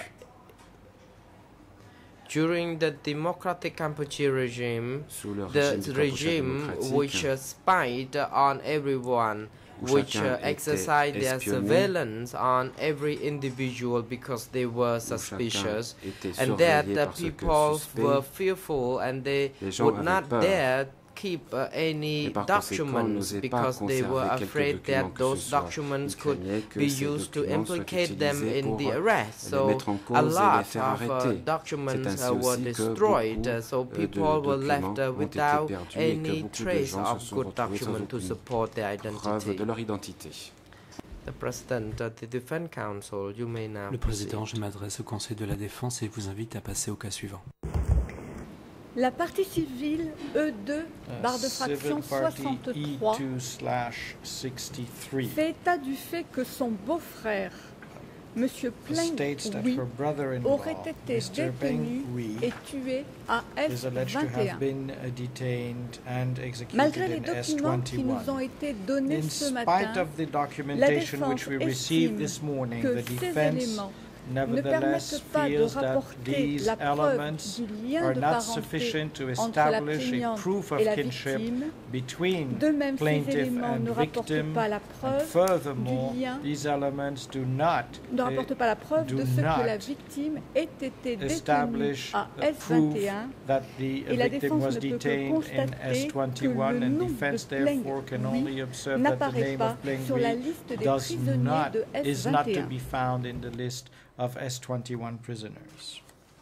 Speaker 5: during the Democratic Kampuchea regime, the regime which uh, spied on everyone, which uh, exercised their surveillance on every individual because they were suspicious, and that the people were fearful and they would not dare keep uh, any documents because they were afraid that those documents could be used to implicate them in the arrest. So a lot of uh, documents uh, were destroyed, uh, so people were left uh, without any trace of good document to support their identity. The President of the Defense Council, you may now
Speaker 7: Le Président, je m'adresse au Conseil de la Défense et vous invite à passer au cas suivant.
Speaker 2: La partie civile E deux, barre de fraction soixante-trois, fait état du fait que son beau-frère, M. Pleng Huy, aurait été détenu et tué à S vingt et un. Malgré les documents qui nous ont été donnés ce matin, la défense estime que ces éléments ne permettent pas de rapporter la preuve du lien de parenté entre la plaignante et la victime. De même, ces éléments ne rapportent pas la preuve du lien, ne rapportent pas la preuve de ce que la victime ait été détenue à S vingt et un, et la défense ne peut que constater que le nom de Pleng Huy n'apparaît pas sur la liste des prisonniers de S vingt et un.
Speaker 3: of S twenty-one prisoners.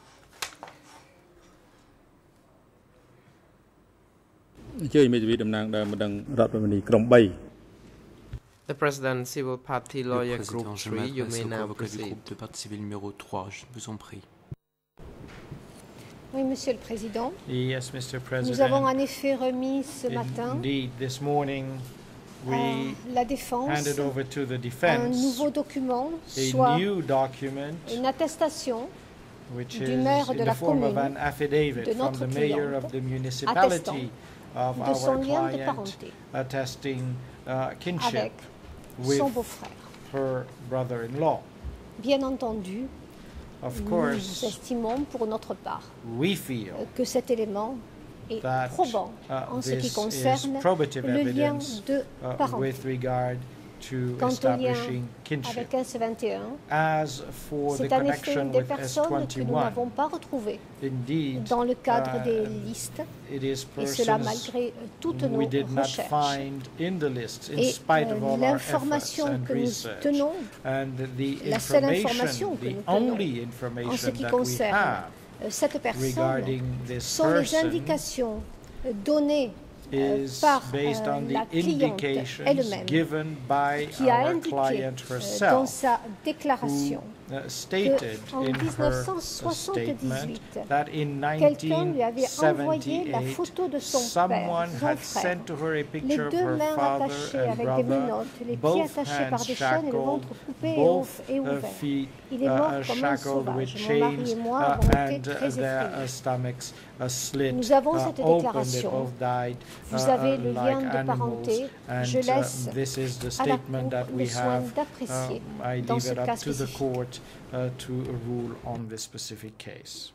Speaker 5: The President, Civil Party Lawyer
Speaker 7: Le
Speaker 5: Group
Speaker 7: Président, je
Speaker 5: three, you
Speaker 7: m'adresse
Speaker 5: may
Speaker 7: au
Speaker 5: now
Speaker 7: convoqué du
Speaker 5: proceed.
Speaker 7: groupe de partie civile numéro trois. Je vous en prie.
Speaker 4: Oui, Monsieur le Président.
Speaker 3: Yes, Mister President.
Speaker 4: Nous avons en effet remis ce matin
Speaker 3: Indeed, this morning we
Speaker 4: à la Défense
Speaker 3: handed over to the
Speaker 4: un
Speaker 3: defense
Speaker 4: nouveau document,
Speaker 3: a
Speaker 4: soit
Speaker 3: new document
Speaker 4: une attestation
Speaker 3: which
Speaker 4: du
Speaker 3: is
Speaker 4: maire
Speaker 3: in
Speaker 4: de
Speaker 3: the
Speaker 4: la
Speaker 3: form of
Speaker 4: commune
Speaker 3: an affidavit
Speaker 4: de
Speaker 3: from
Speaker 4: notre
Speaker 3: the mayor
Speaker 4: cliente
Speaker 3: of the municipality of
Speaker 4: de son
Speaker 3: our
Speaker 4: lien de
Speaker 3: client
Speaker 4: parenté
Speaker 3: attesting uh, kinship
Speaker 4: avec
Speaker 3: with
Speaker 4: son beau-frère.
Speaker 3: her brother-in-law.
Speaker 4: Bien entendu,
Speaker 3: Of
Speaker 4: nous
Speaker 3: course,
Speaker 4: estimons pour notre part
Speaker 3: we feel
Speaker 4: que cet élément est
Speaker 3: that
Speaker 4: probant
Speaker 3: uh,
Speaker 4: en ce qui
Speaker 3: this
Speaker 4: concerne
Speaker 3: is probative
Speaker 4: le lien
Speaker 3: evidence
Speaker 4: de
Speaker 3: uh,
Speaker 4: parenté.
Speaker 3: with regard to
Speaker 4: Quant au lien
Speaker 3: establishing kinship.
Speaker 4: avec S vingt et un,
Speaker 3: As for the
Speaker 4: c'est en effet
Speaker 3: connection
Speaker 4: une des
Speaker 3: with S
Speaker 4: personnes que nous
Speaker 3: twenty-one,
Speaker 4: n'avons pas retrouvées
Speaker 3: indeed,
Speaker 4: dans le cadre
Speaker 3: uh,
Speaker 4: des listes,
Speaker 3: it is
Speaker 4: et cela
Speaker 3: persons
Speaker 4: malgré euh, toutes nos
Speaker 3: we did not
Speaker 4: recherches.
Speaker 3: find in the list, in
Speaker 4: Et
Speaker 3: spite of
Speaker 4: euh,
Speaker 3: all our efforts
Speaker 4: l'information
Speaker 3: and
Speaker 4: que nous
Speaker 3: research.
Speaker 4: tenons
Speaker 3: And the
Speaker 4: la seule
Speaker 3: information,
Speaker 4: information que
Speaker 3: the
Speaker 4: nous tenons
Speaker 3: only
Speaker 4: en ce
Speaker 3: information
Speaker 4: qui
Speaker 3: that we
Speaker 4: concerne
Speaker 3: have
Speaker 4: euh, cette personne
Speaker 3: regarding this
Speaker 4: sont les
Speaker 3: person
Speaker 4: indications euh, données euh,
Speaker 3: is
Speaker 4: par
Speaker 3: based
Speaker 4: euh,
Speaker 3: on
Speaker 4: la
Speaker 3: the
Speaker 4: cliente
Speaker 3: indications
Speaker 4: elle-même,
Speaker 3: given by
Speaker 4: qui a
Speaker 3: our
Speaker 4: indiqué
Speaker 3: client
Speaker 4: euh, dans
Speaker 3: herself,
Speaker 4: sa
Speaker 3: who
Speaker 4: déclaration
Speaker 3: uh, stated
Speaker 4: en
Speaker 3: in
Speaker 4: mille
Speaker 3: her
Speaker 4: neuf cent soixante-dix-huit,
Speaker 3: statement that in
Speaker 4: quelqu'un lui avait envoyé la
Speaker 3: nineteen seventy-eight,
Speaker 4: photo de son
Speaker 3: someone
Speaker 4: père,
Speaker 3: had
Speaker 4: son frère,
Speaker 3: sent to her a
Speaker 4: les
Speaker 3: picture of
Speaker 4: deux
Speaker 3: her
Speaker 4: mains
Speaker 3: father
Speaker 4: attachées
Speaker 3: and
Speaker 4: avec des
Speaker 3: brother,
Speaker 4: menottes, les pieds
Speaker 3: both
Speaker 4: attachés par
Speaker 3: hands
Speaker 4: des chaînes et le
Speaker 3: shackled,
Speaker 4: ventre coupé et,
Speaker 3: both
Speaker 4: et
Speaker 3: uh,
Speaker 4: ouvert.
Speaker 3: feet
Speaker 4: Il est mort
Speaker 3: uh,
Speaker 4: comme un
Speaker 3: shackled with
Speaker 4: sauvage. Mon mari
Speaker 3: chains
Speaker 4: et moi
Speaker 3: uh,
Speaker 4: avons été
Speaker 3: and uh,
Speaker 4: très
Speaker 3: their uh,
Speaker 4: effrayés.
Speaker 3: stomachs uh, slit
Speaker 4: Nous avons
Speaker 3: uh,
Speaker 4: cette
Speaker 3: open. They
Speaker 4: déclaration.
Speaker 3: both died
Speaker 4: Vous
Speaker 3: uh,
Speaker 4: avez
Speaker 3: uh,
Speaker 4: le
Speaker 3: like
Speaker 4: lien de
Speaker 3: animals.
Speaker 4: parenté.
Speaker 3: And
Speaker 4: Je laisse
Speaker 3: uh, this is the
Speaker 4: à la
Speaker 3: statement
Speaker 4: Cour
Speaker 3: that
Speaker 4: le
Speaker 3: we
Speaker 4: soin
Speaker 3: have.
Speaker 4: d'apprécier
Speaker 3: Uh, I
Speaker 4: dans
Speaker 3: leave
Speaker 4: ce
Speaker 3: it
Speaker 4: cas
Speaker 3: up to the
Speaker 4: spécifique.
Speaker 3: court uh, to rule on this specific case.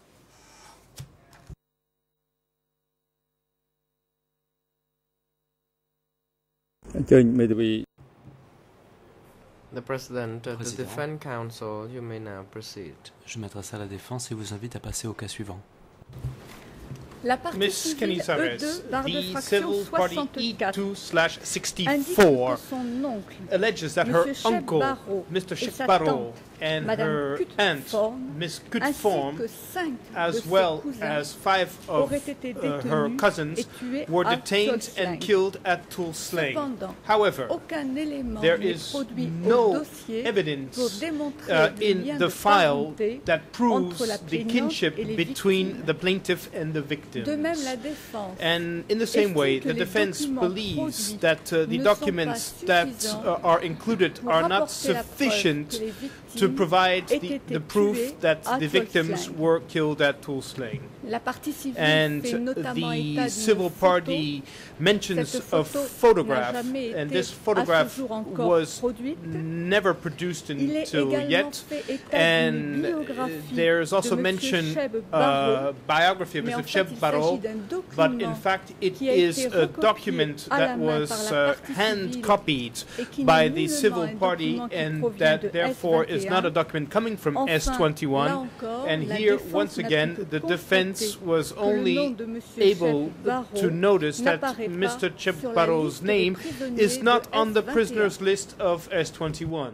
Speaker 5: The President, uh, the
Speaker 7: Président.
Speaker 5: Defense Counsel, you may now proceed.
Speaker 7: Je m'adresse à la défense et vous invite à passer au cas suivant.
Speaker 2: La partie
Speaker 8: Miss
Speaker 2: civile
Speaker 8: Canizares,
Speaker 2: E deux, barre de
Speaker 8: the
Speaker 2: fraction
Speaker 8: civil party E
Speaker 2: soixante-quatre,
Speaker 8: two slash
Speaker 2: indique que
Speaker 8: sixty-four
Speaker 2: son oncle,
Speaker 8: alleges that her
Speaker 2: Monsieur
Speaker 8: uncle,
Speaker 2: Barrault,
Speaker 8: Mister
Speaker 2: et sa
Speaker 8: Barrault,
Speaker 2: tante,
Speaker 8: and
Speaker 2: Madame
Speaker 8: her aunt,
Speaker 2: Cutform,
Speaker 8: Miss
Speaker 2: ainsi
Speaker 8: Cutform,
Speaker 2: que cinq de
Speaker 8: as
Speaker 2: ses
Speaker 8: well
Speaker 2: cousins,
Speaker 8: as five of
Speaker 2: auraient été
Speaker 8: uh, her
Speaker 2: détenus
Speaker 8: cousins,
Speaker 2: et tués
Speaker 8: were
Speaker 2: à
Speaker 8: detained
Speaker 2: Tulslang.
Speaker 8: and killed at Tulslang.
Speaker 2: Cependant,
Speaker 8: However,
Speaker 2: aucun élément
Speaker 8: there
Speaker 2: n'est
Speaker 8: is
Speaker 2: produit
Speaker 8: no
Speaker 2: au dossier pour
Speaker 8: evidence
Speaker 2: démontrer
Speaker 8: uh,
Speaker 2: le
Speaker 8: in
Speaker 2: lien
Speaker 8: the
Speaker 2: de
Speaker 8: file
Speaker 2: parenté
Speaker 8: that proves
Speaker 2: entre la
Speaker 8: the
Speaker 2: plaignante
Speaker 8: kinship
Speaker 2: et les
Speaker 8: between
Speaker 2: victimes.
Speaker 8: the plaintiff and the victims.
Speaker 2: De même, la défense
Speaker 8: And in the same
Speaker 2: estime
Speaker 8: way,
Speaker 2: que
Speaker 8: the
Speaker 2: les
Speaker 8: defense
Speaker 2: documents
Speaker 8: believes
Speaker 2: produits
Speaker 8: that uh, the
Speaker 2: ne sont
Speaker 8: documents
Speaker 2: pas
Speaker 8: that
Speaker 2: suffisants
Speaker 8: uh, are included
Speaker 2: pour
Speaker 8: are not
Speaker 2: rapporter la preuve
Speaker 8: sufficient
Speaker 2: que les
Speaker 8: to
Speaker 2: victimes
Speaker 8: provide
Speaker 2: aient
Speaker 8: the,
Speaker 2: été
Speaker 8: the proof
Speaker 2: tuées
Speaker 8: that
Speaker 2: à
Speaker 8: the victims
Speaker 2: Tulslang.
Speaker 8: were killed at Tulslang.
Speaker 2: La partie civile
Speaker 8: And
Speaker 2: fait notamment état
Speaker 8: the
Speaker 2: d'une
Speaker 8: civil
Speaker 2: photo.
Speaker 8: party mentions
Speaker 2: Cette
Speaker 8: a
Speaker 2: photo n'a
Speaker 8: photograph,
Speaker 2: jamais
Speaker 8: and
Speaker 2: été
Speaker 8: this
Speaker 2: à
Speaker 8: photograph
Speaker 2: ce jour encore
Speaker 8: was
Speaker 2: produite.
Speaker 8: never produced
Speaker 2: Il est
Speaker 8: until
Speaker 2: également
Speaker 8: yet.
Speaker 2: fait état d'une
Speaker 8: And uh,
Speaker 2: biographie
Speaker 8: there is also
Speaker 2: de Monsieur
Speaker 8: mention
Speaker 2: Cheb
Speaker 8: uh,
Speaker 2: Barrault,
Speaker 8: biography of
Speaker 2: mais en
Speaker 8: Mister
Speaker 2: fait,
Speaker 8: Cheb
Speaker 2: il
Speaker 8: Barrault,
Speaker 2: s'agit d'un
Speaker 8: but in
Speaker 2: document
Speaker 8: fact it
Speaker 2: qui a
Speaker 8: is
Speaker 2: été
Speaker 8: a
Speaker 2: recopié
Speaker 8: document
Speaker 2: à la
Speaker 8: that
Speaker 2: main
Speaker 8: was
Speaker 2: par la
Speaker 8: uh,
Speaker 2: partie
Speaker 8: hand
Speaker 2: civile
Speaker 8: copied
Speaker 2: et qui
Speaker 8: by
Speaker 2: n'est
Speaker 8: the
Speaker 2: nullement
Speaker 8: civil
Speaker 2: un
Speaker 8: party,
Speaker 2: document qui
Speaker 8: and
Speaker 2: provient
Speaker 8: that
Speaker 2: de
Speaker 8: therefore
Speaker 2: S vingt et un.
Speaker 8: is not a document coming from
Speaker 2: Enfin,
Speaker 8: S twenty-one.
Speaker 2: là encore,
Speaker 8: And
Speaker 2: la
Speaker 8: here,
Speaker 2: défense
Speaker 8: once
Speaker 2: n'a
Speaker 8: again,
Speaker 2: pu que
Speaker 8: the defense
Speaker 2: constater
Speaker 8: was
Speaker 2: que le nom
Speaker 8: only
Speaker 2: de Monsieur
Speaker 8: able
Speaker 2: Cheb Barrault
Speaker 8: to notice that
Speaker 2: n'apparaît pas
Speaker 8: Mister Cheb
Speaker 2: sur la
Speaker 8: Barrault's
Speaker 2: liste des
Speaker 8: name
Speaker 2: prisonniers
Speaker 8: is not
Speaker 2: de
Speaker 8: on the
Speaker 2: S vingt et un.
Speaker 8: prisoners list of S twenty-one.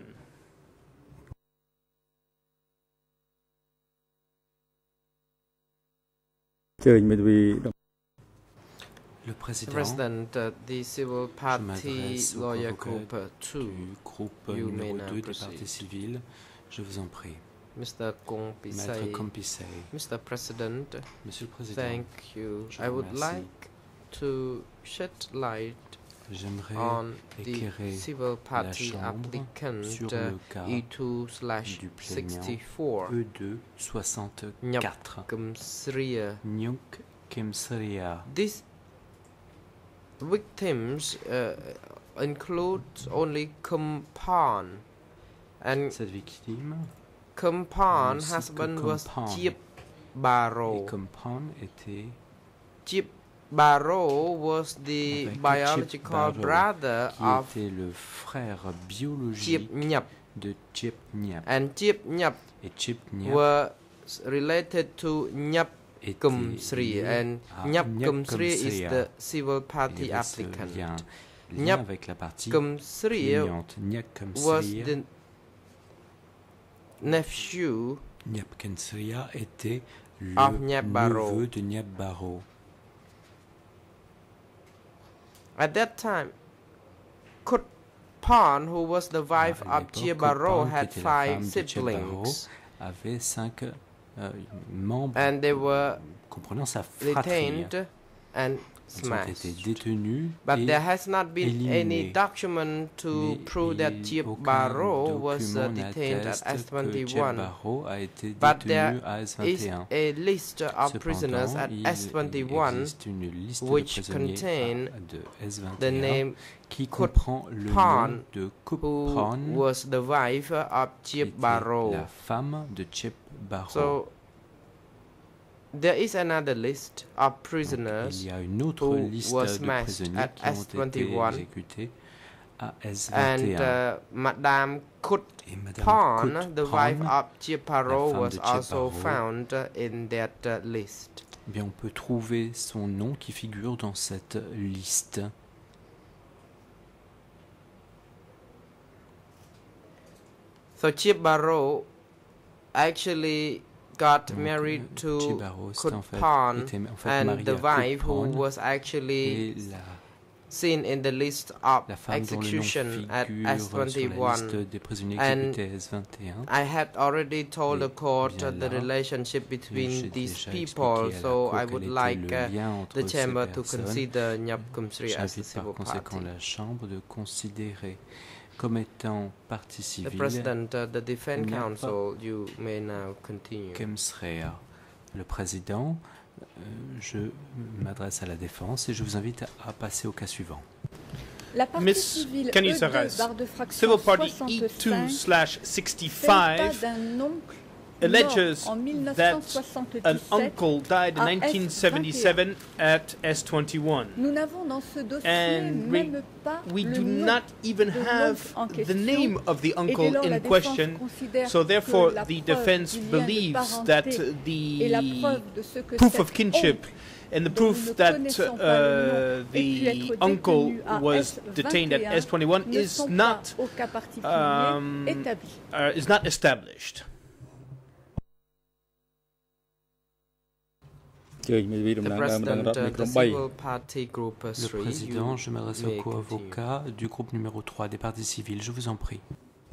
Speaker 7: Le
Speaker 5: The
Speaker 7: président,
Speaker 5: President, uh, the Civil
Speaker 7: je
Speaker 5: Party
Speaker 7: m'adresse au
Speaker 5: Lawyer
Speaker 7: convoqué
Speaker 5: Group uh, two,
Speaker 7: du groupe
Speaker 5: you may
Speaker 7: numéro
Speaker 5: now
Speaker 7: deux des
Speaker 5: proceed.
Speaker 7: parties civiles. Je vous en prie.
Speaker 5: Mister Kompisei.
Speaker 7: Maître Compisei,
Speaker 5: Mister President,
Speaker 7: Monsieur le Président,
Speaker 5: thank you.
Speaker 7: Je
Speaker 5: I
Speaker 7: vous
Speaker 5: would
Speaker 7: remercie.
Speaker 5: like to shed light
Speaker 7: j'aimerais
Speaker 5: on the
Speaker 7: éclairer
Speaker 5: Civil Party
Speaker 7: Chambre
Speaker 5: applicant
Speaker 7: sur
Speaker 5: uh,
Speaker 7: le cas
Speaker 5: E two slash
Speaker 7: du plaignant
Speaker 5: sixty-four.
Speaker 7: E deux soixante-quatre.
Speaker 5: Kumsria.
Speaker 7: Nyuk Kimsria.
Speaker 5: These victims uh, include only Kumpan, and
Speaker 7: Cette victime,
Speaker 5: Kumpan
Speaker 7: ainsi que
Speaker 5: husband was
Speaker 7: Kumpan.
Speaker 5: Chip
Speaker 7: et
Speaker 5: Barrow.
Speaker 7: Kumpan était
Speaker 5: Chip Barrow was the
Speaker 7: Avec
Speaker 5: biological
Speaker 7: Chip Barrow,
Speaker 5: brother
Speaker 7: qui
Speaker 5: of
Speaker 7: était le frère biologique
Speaker 5: Chip Nyap,
Speaker 7: de Chip Nyap.
Speaker 5: and Chip Nyap
Speaker 7: Et Chip Nyap
Speaker 5: were s- related to Nyap
Speaker 7: était
Speaker 5: Kumsri,
Speaker 7: lié
Speaker 5: and
Speaker 7: à
Speaker 5: Nyap
Speaker 7: Nyap
Speaker 5: Kumsri is
Speaker 7: Kumsria.
Speaker 5: the civil
Speaker 7: Il
Speaker 5: party
Speaker 7: y avait ce
Speaker 5: applicant.
Speaker 7: lien, lien
Speaker 5: Nyap
Speaker 7: avec la partie
Speaker 5: Kumsri
Speaker 7: plaignante. Nyap
Speaker 5: was
Speaker 7: Kumsria
Speaker 5: the nephew
Speaker 7: Nyapkensria était le
Speaker 5: of Nyabaro.
Speaker 7: neveu de Nyabaro.
Speaker 5: At that time, Kutpan, who was the wife
Speaker 7: À
Speaker 5: of
Speaker 7: l'époque,
Speaker 5: Jebaro,
Speaker 7: Kutpan, qui
Speaker 5: had
Speaker 7: était la femme
Speaker 5: five
Speaker 7: de Jebaro,
Speaker 5: siblings,
Speaker 7: avait cinq euh, membres
Speaker 5: and they were
Speaker 7: comprenant sa fratrie.
Speaker 5: detained and
Speaker 7: Ils ont été
Speaker 5: smashed.
Speaker 7: détenus
Speaker 5: But
Speaker 7: et
Speaker 5: there has not been any
Speaker 7: éliminés.
Speaker 5: document to
Speaker 7: Mais
Speaker 5: prove that
Speaker 7: il- aucun
Speaker 5: Jebaro was uh,
Speaker 7: document
Speaker 5: detained at
Speaker 7: n'atteste
Speaker 5: S
Speaker 7: que
Speaker 5: twenty-one.
Speaker 7: Jebaro a été
Speaker 5: But
Speaker 7: détenu
Speaker 5: there
Speaker 7: à S
Speaker 5: is
Speaker 7: vingt et un.
Speaker 5: a list of prisoners
Speaker 7: Cependant,
Speaker 5: at
Speaker 7: il
Speaker 5: S twenty-one
Speaker 7: existe une liste
Speaker 5: which
Speaker 7: de prisonniers
Speaker 5: contain
Speaker 7: à- de S vingt
Speaker 5: the
Speaker 7: et un
Speaker 5: name
Speaker 7: qui comprend le
Speaker 5: Kutpan,
Speaker 7: nom de
Speaker 5: who
Speaker 7: Kutpan,
Speaker 5: was the wife of
Speaker 7: qui était
Speaker 5: Jebaro.
Speaker 7: la femme de Jebaro.
Speaker 5: So there is another list of
Speaker 7: Donc,
Speaker 5: prisoners
Speaker 7: il y a une autre
Speaker 5: who
Speaker 7: liste
Speaker 5: was
Speaker 7: de
Speaker 5: smashed
Speaker 7: prisonniers
Speaker 5: at
Speaker 7: qui ont
Speaker 5: S
Speaker 7: été
Speaker 5: twenty-one.
Speaker 7: exécutés à S vingt
Speaker 5: and
Speaker 7: et un.
Speaker 5: uh, Madame
Speaker 7: Et Madame
Speaker 5: Kutpan, the wife
Speaker 7: Kutpan,
Speaker 5: of Jebaro,
Speaker 7: femme
Speaker 5: was
Speaker 7: de
Speaker 5: also
Speaker 7: Jebaro,
Speaker 5: found uh, in that uh, list.
Speaker 7: eh bien, on peut trouver son nom qui figure dans cette liste.
Speaker 5: So Jebaro actually got
Speaker 7: Donc,
Speaker 5: married
Speaker 7: euh,
Speaker 5: to
Speaker 7: Jebaro s'est en fait-
Speaker 5: Kutpan,
Speaker 7: était en fait
Speaker 5: and
Speaker 7: marié
Speaker 5: the
Speaker 7: à
Speaker 5: wife who
Speaker 7: Kutpan,
Speaker 5: was actually
Speaker 7: et la,
Speaker 5: seen in the list of
Speaker 7: la femme dont le nom
Speaker 5: execution at
Speaker 7: figure
Speaker 5: S
Speaker 7: sur la
Speaker 5: twenty-one.
Speaker 7: liste des prisonniers
Speaker 5: And
Speaker 7: exécutés à S vingt et un.
Speaker 5: I had already told
Speaker 7: Et
Speaker 5: the court
Speaker 7: bien
Speaker 5: uh, the
Speaker 7: là,
Speaker 5: relationship
Speaker 7: J'ai
Speaker 5: between these
Speaker 7: déjà
Speaker 5: people,
Speaker 7: expliqué à la
Speaker 5: so
Speaker 7: Cour
Speaker 5: I
Speaker 7: quel
Speaker 5: would
Speaker 7: était
Speaker 5: like
Speaker 7: le
Speaker 5: uh,
Speaker 7: lien entre
Speaker 5: the
Speaker 7: ces
Speaker 5: chamber to
Speaker 7: personnes.
Speaker 5: consider Nyapkumsri as a
Speaker 7: J'invite
Speaker 5: civil
Speaker 7: par conséquent
Speaker 5: party.
Speaker 7: la Chambre de considérer comme étant partie
Speaker 5: The
Speaker 7: civile
Speaker 5: President, uh, the Defense
Speaker 7: Nyap
Speaker 5: Council, you may now continue.
Speaker 7: Kemsrea. Le Président, euh, je m'adresse à la défense et je vous invite à, à passer au cas suivant.
Speaker 2: La partie
Speaker 8: Miss
Speaker 2: civile E
Speaker 8: Canizares,
Speaker 2: deux, barre de fraction
Speaker 8: Civil Party E two
Speaker 2: soixante-cinq,
Speaker 8: slash
Speaker 2: fait état
Speaker 8: sixty-five
Speaker 2: d'un oncle
Speaker 8: alleges
Speaker 2: mort en
Speaker 8: that an
Speaker 2: mille neuf cent soixante-dix-sept
Speaker 8: uncle died in
Speaker 2: à
Speaker 8: nineteen seventy-seven at S twenty-one.
Speaker 2: Nous n'avons dans ce dossier
Speaker 8: And we-
Speaker 2: même pas
Speaker 8: We
Speaker 2: le
Speaker 8: do
Speaker 2: nom
Speaker 8: not even
Speaker 2: de
Speaker 8: have
Speaker 2: l'oncle en
Speaker 8: the
Speaker 2: question,
Speaker 8: name of the
Speaker 2: et dès
Speaker 8: uncle
Speaker 2: lors, la
Speaker 8: in
Speaker 2: défense
Speaker 8: question,
Speaker 2: considère
Speaker 8: so
Speaker 2: que
Speaker 8: therefore
Speaker 2: la
Speaker 8: the
Speaker 2: preuve
Speaker 8: defense
Speaker 2: du lien de
Speaker 8: believes
Speaker 2: parenté
Speaker 8: that
Speaker 2: et la
Speaker 8: the
Speaker 2: preuve de ce que
Speaker 8: proof
Speaker 2: cet
Speaker 8: of kinship
Speaker 2: oncle
Speaker 8: and the
Speaker 2: dont
Speaker 8: proof
Speaker 2: nous ne
Speaker 8: that
Speaker 2: connaissons pas
Speaker 8: uh,
Speaker 2: le nom ait pu
Speaker 8: the
Speaker 2: être
Speaker 8: uncle
Speaker 2: détenu à
Speaker 8: was
Speaker 2: S
Speaker 8: detained at
Speaker 2: vingt et un
Speaker 8: S twenty-one
Speaker 2: ne
Speaker 8: is
Speaker 2: sont
Speaker 8: not
Speaker 2: pas au cas particulier
Speaker 8: um,
Speaker 2: établis.
Speaker 8: uh, is not established.
Speaker 5: The President, uh, the Civil Party Group uh,
Speaker 7: Le
Speaker 5: three,
Speaker 7: Président,
Speaker 5: you
Speaker 7: je m'adresse
Speaker 5: may
Speaker 7: au co-avocat du groupe numéro trois des parties civiles. Je vous en prie.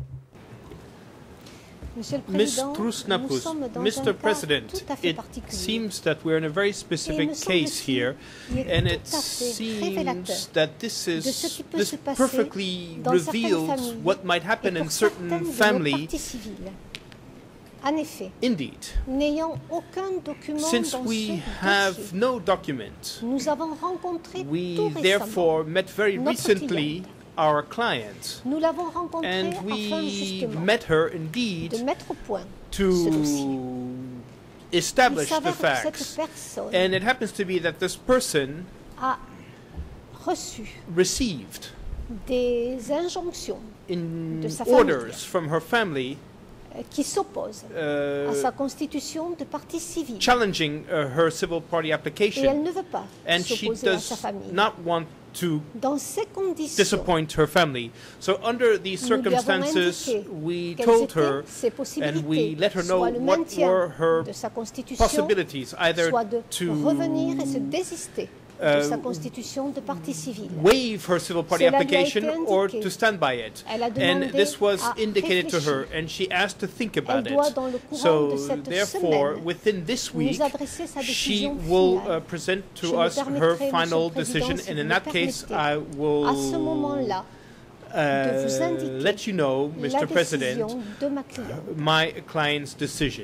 Speaker 4: Monsieur le
Speaker 8: Miss
Speaker 4: Président, nous
Speaker 8: Trusnapus,
Speaker 4: sommes dans un
Speaker 8: Mister
Speaker 4: cas
Speaker 8: President,
Speaker 4: tout à fait
Speaker 8: it
Speaker 4: particulier.
Speaker 8: seems that we're in a very
Speaker 4: Et
Speaker 8: specific
Speaker 4: me
Speaker 8: case
Speaker 4: semble-t-il,
Speaker 8: here,
Speaker 4: il est
Speaker 8: and
Speaker 4: tout
Speaker 8: it
Speaker 4: à fait
Speaker 8: seems
Speaker 4: révélateur
Speaker 8: that this
Speaker 4: de ce
Speaker 8: is
Speaker 4: qui peut
Speaker 8: this
Speaker 4: se passer
Speaker 8: perfectly
Speaker 4: dans certaines
Speaker 8: reveals
Speaker 4: familles
Speaker 8: what might
Speaker 4: et
Speaker 8: happen in
Speaker 4: pour
Speaker 8: certain
Speaker 4: certaines de nos
Speaker 8: families.
Speaker 4: parties civiles. En effet,
Speaker 8: Indeed,
Speaker 4: n'ayant aucun document
Speaker 8: since
Speaker 4: dans
Speaker 8: we
Speaker 4: ce
Speaker 8: have
Speaker 4: dossier,
Speaker 8: no document,
Speaker 4: nous avons rencontré
Speaker 8: we
Speaker 4: tout récemment.
Speaker 8: therefore met very
Speaker 4: notre
Speaker 8: recently
Speaker 4: cliente.
Speaker 8: our client,
Speaker 4: Nous l'avons rencontrée
Speaker 8: and
Speaker 4: afin
Speaker 8: we
Speaker 4: justement
Speaker 8: met her
Speaker 4: de
Speaker 8: indeed
Speaker 4: mettre au point ce
Speaker 8: to
Speaker 4: dossier. Il
Speaker 8: establish the
Speaker 4: s'avère que cette
Speaker 8: facts.
Speaker 4: personne
Speaker 8: And it happens to be that this person
Speaker 4: a reçu
Speaker 8: received
Speaker 4: des injonctions
Speaker 8: in
Speaker 4: de sa famille.
Speaker 8: orders from her family
Speaker 4: euh, qui s'opposent à sa
Speaker 8: uh,
Speaker 4: constitution de partie civile.
Speaker 8: challenging uh, her civil party
Speaker 4: Et elle
Speaker 8: application,
Speaker 4: ne veut pas
Speaker 8: and she
Speaker 4: s'opposer à sa
Speaker 8: does
Speaker 4: famille.
Speaker 8: not want to
Speaker 4: Dans ces conditions,
Speaker 8: disappoint her family. So under these
Speaker 4: nous lui avons
Speaker 8: circumstances,
Speaker 4: indiqué
Speaker 8: we
Speaker 4: quelles
Speaker 8: told
Speaker 4: étaient
Speaker 8: her
Speaker 4: ses
Speaker 8: and we
Speaker 4: possibilités,
Speaker 8: let her know
Speaker 4: soit le
Speaker 8: what
Speaker 4: maintien
Speaker 8: were her
Speaker 4: de sa constitution,
Speaker 8: possibilities, either
Speaker 4: soit de
Speaker 8: to
Speaker 4: revenir et se désister de
Speaker 8: uh,
Speaker 4: sa constitution de partie civile.
Speaker 8: waive her civil party
Speaker 4: Cela lui a été
Speaker 8: application or
Speaker 4: indiqué.
Speaker 8: to stand by it.
Speaker 4: Elle a
Speaker 8: And
Speaker 4: demandé
Speaker 8: this was
Speaker 4: à
Speaker 8: indicated to her,
Speaker 4: réfléchir.
Speaker 8: and she asked to think
Speaker 4: Elle
Speaker 8: about
Speaker 4: doit,
Speaker 8: it.
Speaker 4: dans le courant
Speaker 8: So
Speaker 4: de cette
Speaker 8: therefore,
Speaker 4: semaine,
Speaker 8: within this week,
Speaker 4: nous adresser sa
Speaker 8: she
Speaker 4: décision
Speaker 8: will
Speaker 4: finale.
Speaker 8: uh, present
Speaker 4: Je
Speaker 8: to
Speaker 4: me
Speaker 8: us her
Speaker 4: permettrai,
Speaker 8: final
Speaker 4: Monsieur le Président,
Speaker 8: decision,
Speaker 4: si
Speaker 8: and
Speaker 4: vous
Speaker 8: in
Speaker 4: me
Speaker 8: that case,
Speaker 4: permettez,
Speaker 8: I
Speaker 4: à ce
Speaker 8: will
Speaker 4: moment-là, de vous
Speaker 8: uh,
Speaker 4: indiquer
Speaker 8: let you know,
Speaker 4: la
Speaker 8: Mister President,
Speaker 4: décision de ma cliente.
Speaker 8: my client's decision.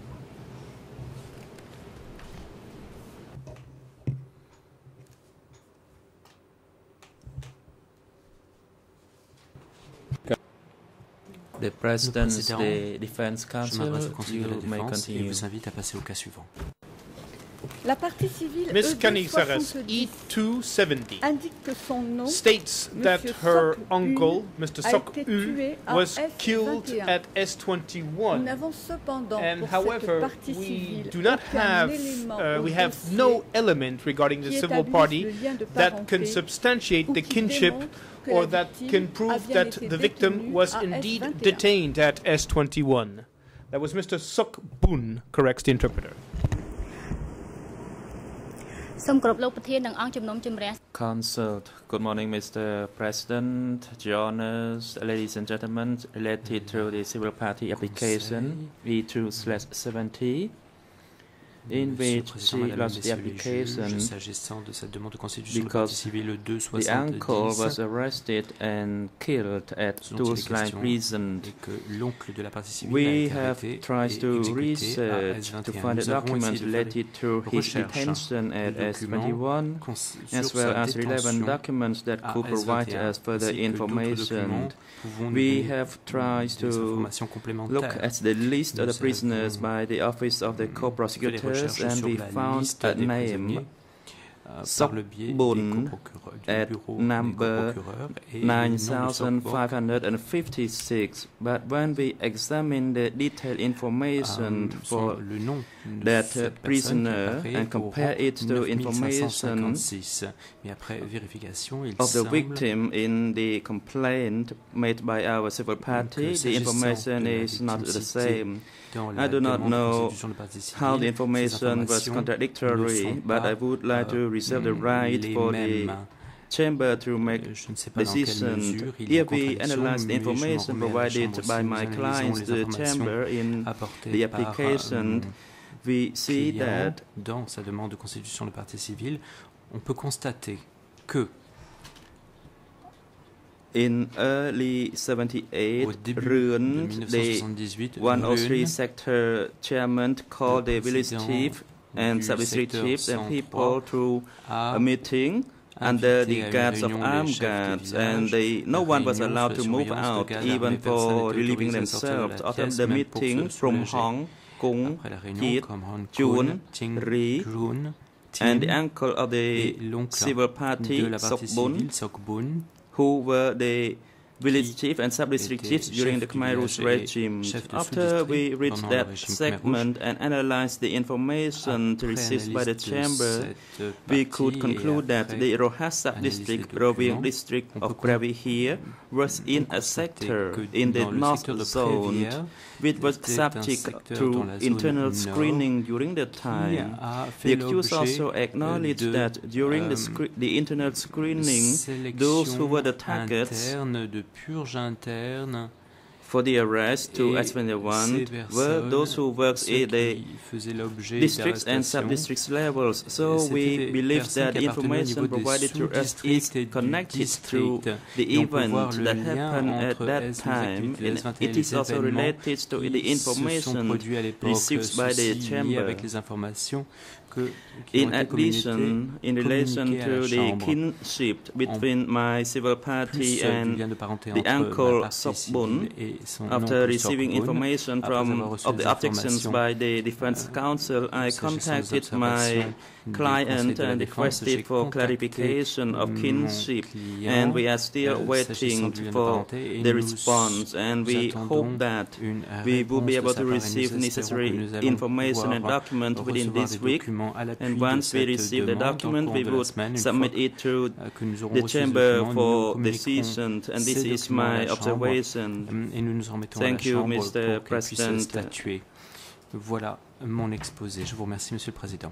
Speaker 1: The President,
Speaker 7: Président,
Speaker 1: the Defense
Speaker 7: Je
Speaker 1: Council,
Speaker 7: m'adresse au Conseil de la
Speaker 1: you may
Speaker 7: Défense et
Speaker 1: continue.
Speaker 7: vous invite à passer au cas suivant.
Speaker 2: La partie civile
Speaker 8: Miss
Speaker 2: E deux
Speaker 8: Canizares,
Speaker 2: soixante-dix
Speaker 8: E two seventy,
Speaker 2: indique que son nom
Speaker 8: states that
Speaker 2: Monsieur
Speaker 8: her
Speaker 2: Sok-U
Speaker 8: uncle, Mister
Speaker 2: a
Speaker 8: Sok
Speaker 2: été
Speaker 8: U,
Speaker 2: tué à
Speaker 8: was
Speaker 2: S
Speaker 8: killed
Speaker 2: vingt et un.
Speaker 8: at S
Speaker 2: Nous
Speaker 8: twenty-one.
Speaker 2: n'avons cependant
Speaker 8: And
Speaker 2: pour
Speaker 8: however,
Speaker 2: cette partie
Speaker 8: we
Speaker 2: civile
Speaker 8: do not
Speaker 2: aucun
Speaker 8: have,
Speaker 2: élément
Speaker 8: uh,
Speaker 2: au
Speaker 8: we have
Speaker 2: dossier
Speaker 8: no element regarding the
Speaker 2: qui
Speaker 8: civil
Speaker 2: établisse
Speaker 8: party
Speaker 2: le lien de
Speaker 8: that
Speaker 2: parenté
Speaker 8: can substantiate
Speaker 2: ou
Speaker 8: the
Speaker 2: qui
Speaker 8: kinship
Speaker 2: démontre que
Speaker 8: or
Speaker 2: la
Speaker 8: that
Speaker 2: victime
Speaker 8: can
Speaker 2: a
Speaker 8: prove
Speaker 2: bien
Speaker 8: that
Speaker 2: été
Speaker 8: the victim
Speaker 2: détenue
Speaker 8: was
Speaker 2: à
Speaker 8: indeed
Speaker 2: S vingt et un.
Speaker 8: detained at S twenty-one. That was Mister Suk Boon, corrects the interpreter.
Speaker 1: Consult. Good morning, Mister President, Your Honors, ladies and gentlemen. Related to the civil party application E two slash seventy, in which she lodged the application because the uncle was arrested and killed at Tours-like prison. We have tried to research to find the documents related to his detention at S twenty-one, as well as relevant documents that could provide us further information. We have tried to look at the list of the prisoners by the Office of the Co-Prosecutors, and we found a name, Suk Boon, at number nine thousand five hundred fifty-six. But when we examine the detailed information for that uh, prisoner and compare it to information of the victim in the complaint made by our civil party, the information is not the same. I do not know how the information was contradictory, but I would like to reserve the right for the Chamber to make decisions. If we analyze the information provided by my clients to the Chamber in the application, we see that
Speaker 7: dans sa demande de constitution de partie civile, on peut constater que
Speaker 1: in early seventy-eight, Ruan, the one oh three sector chairman, called the village chief and sub-district chiefs and people to a meeting under the guards of armed guards, and they, no one was allowed to move out, even for relieving themselves. After the meeting, from Hong, Kung, Jit, Chun, Ri, and the uncle of the civil party, Suk Boon, who were the village chief and sub-district chiefs during the Khmer Rouge regime. After we reached that segment and analyzed the information received by the Chamber, we could conclude that the Rohas sub-district, Provincial district of Krabi here, was in a sector in the north zone, which was subject to internal screening during the time. The accused also acknowledged that during the, the internal screening, those who were the targets
Speaker 7: purge interne
Speaker 1: for the arrest to S twenty-one were those who worked in the districts and sub-districts levels. So we believe that the information provided to us is connected to the event that happened at that time, and it is also related to the information received by the Chamber. In addition, in relation to the kinship between my civil party and the uncle Suk Boon, after receiving information from of the objections by the Defense Council, I contacted my client and requested for clarification of kinship, and we are still waiting for the response, and we hope that we will be able to receive necessary information and documents within this week. And once we receive the document, we would submit it to the Chamber for decision, and this is my observation. Thank you, Mister President.
Speaker 7: Voilà mon exposé. Je vous remercie, Monsieur le Président.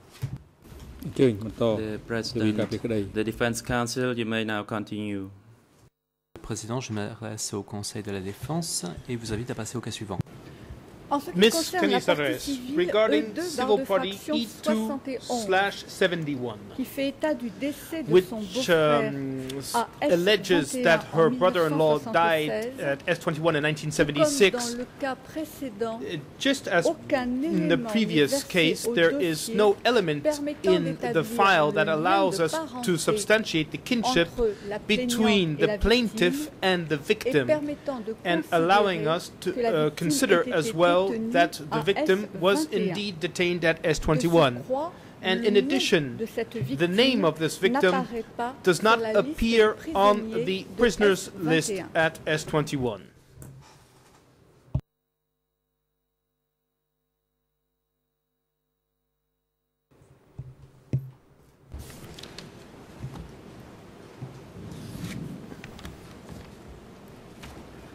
Speaker 1: The President, the Defense Council, you may now continue.
Speaker 7: Président, je m'adresse au Conseil de la Défense et vous invite à passer au cas suivant.
Speaker 8: Miss Canizares, regarding civil party E two slash seventy-one, which um, alleges that her brother-in-law died at S twenty-one in nineteen seventy-six. Just as in the previous case, there is no element in the file that allows us to substantiate the kinship between the plaintiff and the victim, and allowing us to uh, consider as well that the victim was indeed detained at S twenty-one. And in addition, the name of this victim does not appear on the prisoners list at S twenty-one.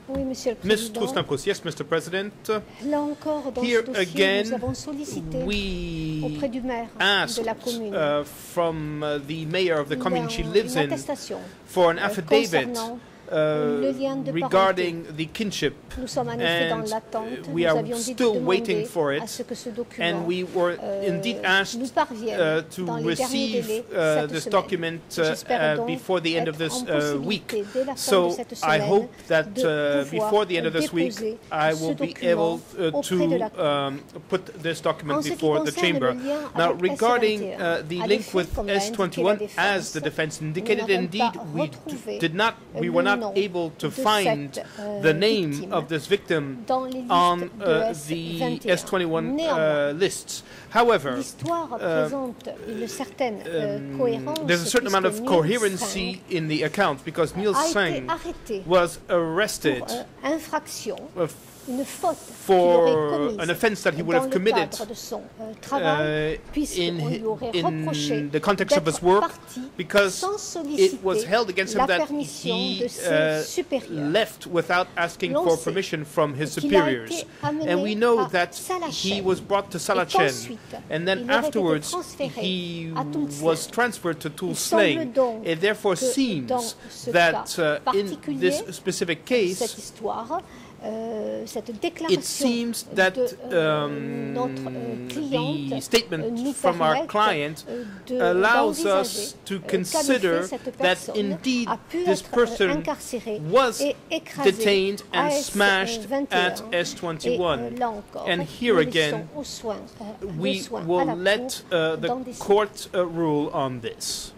Speaker 4: Oui, Monsieur le
Speaker 8: Miz
Speaker 4: Président.
Speaker 8: Troustakos, yes, Mister President.
Speaker 4: Là encore, dans
Speaker 8: Here
Speaker 4: ce dossier,
Speaker 8: again,
Speaker 4: nous avons sollicité
Speaker 8: we
Speaker 4: auprès du maire
Speaker 8: asked
Speaker 4: de la commune
Speaker 8: uh, from uh, the mayor of the commune she
Speaker 4: une
Speaker 8: lives in
Speaker 4: attestation
Speaker 8: for an
Speaker 4: euh,
Speaker 8: affidavit
Speaker 4: concernant
Speaker 8: uh,
Speaker 4: le lien de
Speaker 8: regarding the kinship,
Speaker 4: Nous sommes en effet dans
Speaker 8: and
Speaker 4: l'attente.
Speaker 8: we
Speaker 4: Nous
Speaker 8: are
Speaker 4: avions dit de
Speaker 8: still
Speaker 4: demander
Speaker 8: waiting for
Speaker 4: à
Speaker 8: it,
Speaker 4: ce que ce
Speaker 8: and
Speaker 4: document
Speaker 8: we were
Speaker 4: euh,
Speaker 8: indeed asked
Speaker 4: nous parvienne
Speaker 8: uh, to
Speaker 4: dans les derniers
Speaker 8: receive
Speaker 4: délais
Speaker 8: uh,
Speaker 4: cette
Speaker 8: this
Speaker 4: semaine.
Speaker 8: document uh,
Speaker 4: J'espère
Speaker 8: uh,
Speaker 4: donc
Speaker 8: before the end of
Speaker 4: être
Speaker 8: this
Speaker 4: en
Speaker 8: uh,
Speaker 4: possibilité,
Speaker 8: week.
Speaker 4: dès la fin de
Speaker 8: So
Speaker 4: cette
Speaker 8: I
Speaker 4: semaine,
Speaker 8: hope that
Speaker 4: de
Speaker 8: uh,
Speaker 4: pouvoir
Speaker 8: before the end of this week,
Speaker 4: déposer
Speaker 8: I
Speaker 4: ce
Speaker 8: will be
Speaker 4: document
Speaker 8: able uh,
Speaker 4: auprès de la
Speaker 8: to um, put this document
Speaker 4: En ce qui
Speaker 8: before the
Speaker 4: concerne
Speaker 8: chamber.
Speaker 4: le lien
Speaker 8: Now,
Speaker 4: avec
Speaker 8: regarding
Speaker 4: S
Speaker 8: uh, the
Speaker 4: à
Speaker 8: link
Speaker 4: l'effet,
Speaker 8: with
Speaker 4: comme l'a
Speaker 8: S
Speaker 4: indiqué
Speaker 8: twenty-one,
Speaker 4: la
Speaker 8: as the
Speaker 4: défense,
Speaker 8: defense
Speaker 4: nous
Speaker 8: indicated,
Speaker 4: n'avons
Speaker 8: indeed,
Speaker 4: pas
Speaker 8: we
Speaker 4: retrouvé
Speaker 8: did not, we
Speaker 4: le
Speaker 8: were not
Speaker 4: nom
Speaker 8: able to
Speaker 4: de
Speaker 8: find
Speaker 4: cette, euh,
Speaker 8: the name
Speaker 4: victime
Speaker 8: of this victim
Speaker 4: dans les listes
Speaker 8: on
Speaker 4: de
Speaker 8: uh,
Speaker 4: S
Speaker 8: the
Speaker 4: vingt et un.
Speaker 8: S twenty-one
Speaker 4: Néanmoins,
Speaker 8: uh, lists. However,
Speaker 4: l'histoire
Speaker 8: uh,
Speaker 4: présente une certaine euh,
Speaker 8: um,
Speaker 4: cohérence
Speaker 8: there's a certain amount of
Speaker 4: puisque Niels
Speaker 8: coherency in the account because Niels
Speaker 4: a été
Speaker 8: Singh
Speaker 4: arrêté
Speaker 8: was
Speaker 4: pour
Speaker 8: arrested
Speaker 4: euh, infraction,
Speaker 8: uh,
Speaker 4: une faute
Speaker 8: for
Speaker 4: qu'il aurait commise
Speaker 8: an offense that he would
Speaker 4: dans
Speaker 8: have
Speaker 4: le
Speaker 8: committed
Speaker 4: cadre de son euh, travail,
Speaker 8: uh,
Speaker 4: puisqu'on
Speaker 8: in,
Speaker 4: lui aurait
Speaker 8: in
Speaker 4: reproché
Speaker 8: the context of his
Speaker 4: d'être
Speaker 8: work
Speaker 4: parti
Speaker 8: because
Speaker 4: sans
Speaker 8: it was
Speaker 4: solliciter
Speaker 8: held against him
Speaker 4: la
Speaker 8: that
Speaker 4: permission
Speaker 8: he
Speaker 4: de ses
Speaker 8: uh,
Speaker 4: supérieurs.
Speaker 8: left without asking
Speaker 4: L'on
Speaker 8: for
Speaker 4: sait
Speaker 8: permission from his
Speaker 4: qu'il a
Speaker 8: superiors.
Speaker 4: été amené
Speaker 8: And we know
Speaker 4: à
Speaker 8: that
Speaker 4: Salachen,
Speaker 8: he was brought to
Speaker 4: et
Speaker 8: Salachen,
Speaker 4: qu'ensuite,
Speaker 8: and then
Speaker 4: il aurait été
Speaker 8: afterwards
Speaker 4: transféré
Speaker 8: he
Speaker 4: à Tulsling.
Speaker 8: was transferred to
Speaker 4: Il semble
Speaker 8: Tulsling.
Speaker 4: donc
Speaker 8: It therefore
Speaker 4: que
Speaker 8: seems
Speaker 4: dans ce
Speaker 8: that
Speaker 4: cas
Speaker 8: uh, in
Speaker 4: particulier,
Speaker 8: this specific
Speaker 4: cette
Speaker 8: case,
Speaker 4: histoire, euh, cette
Speaker 8: it
Speaker 4: déclaration
Speaker 8: seems that
Speaker 4: de euh,
Speaker 8: um,
Speaker 4: notre euh,
Speaker 8: the
Speaker 4: cliente euh,
Speaker 8: statement
Speaker 4: nous
Speaker 8: from our
Speaker 4: permet
Speaker 8: client
Speaker 4: euh, de-
Speaker 8: allows
Speaker 4: d'envisager,
Speaker 8: us to
Speaker 4: euh, qu'en
Speaker 8: consider
Speaker 4: effet, cette
Speaker 8: that
Speaker 4: personne
Speaker 8: indeed
Speaker 4: a pu
Speaker 8: this
Speaker 4: être, euh,
Speaker 8: person
Speaker 4: incarcérée
Speaker 8: was
Speaker 4: et écrasée
Speaker 8: detained
Speaker 4: à
Speaker 8: and
Speaker 4: S
Speaker 8: smashed
Speaker 4: vingt et un.
Speaker 8: at S
Speaker 4: Et, euh,
Speaker 8: twenty-one.
Speaker 4: là encore,
Speaker 8: And
Speaker 4: nous
Speaker 8: here again,
Speaker 4: laissons aux soins, euh, le
Speaker 8: We
Speaker 4: soin à
Speaker 8: will
Speaker 4: la
Speaker 8: let
Speaker 4: Cour
Speaker 8: uh,
Speaker 4: d'en
Speaker 8: the
Speaker 4: décider.
Speaker 8: court uh, rule on this.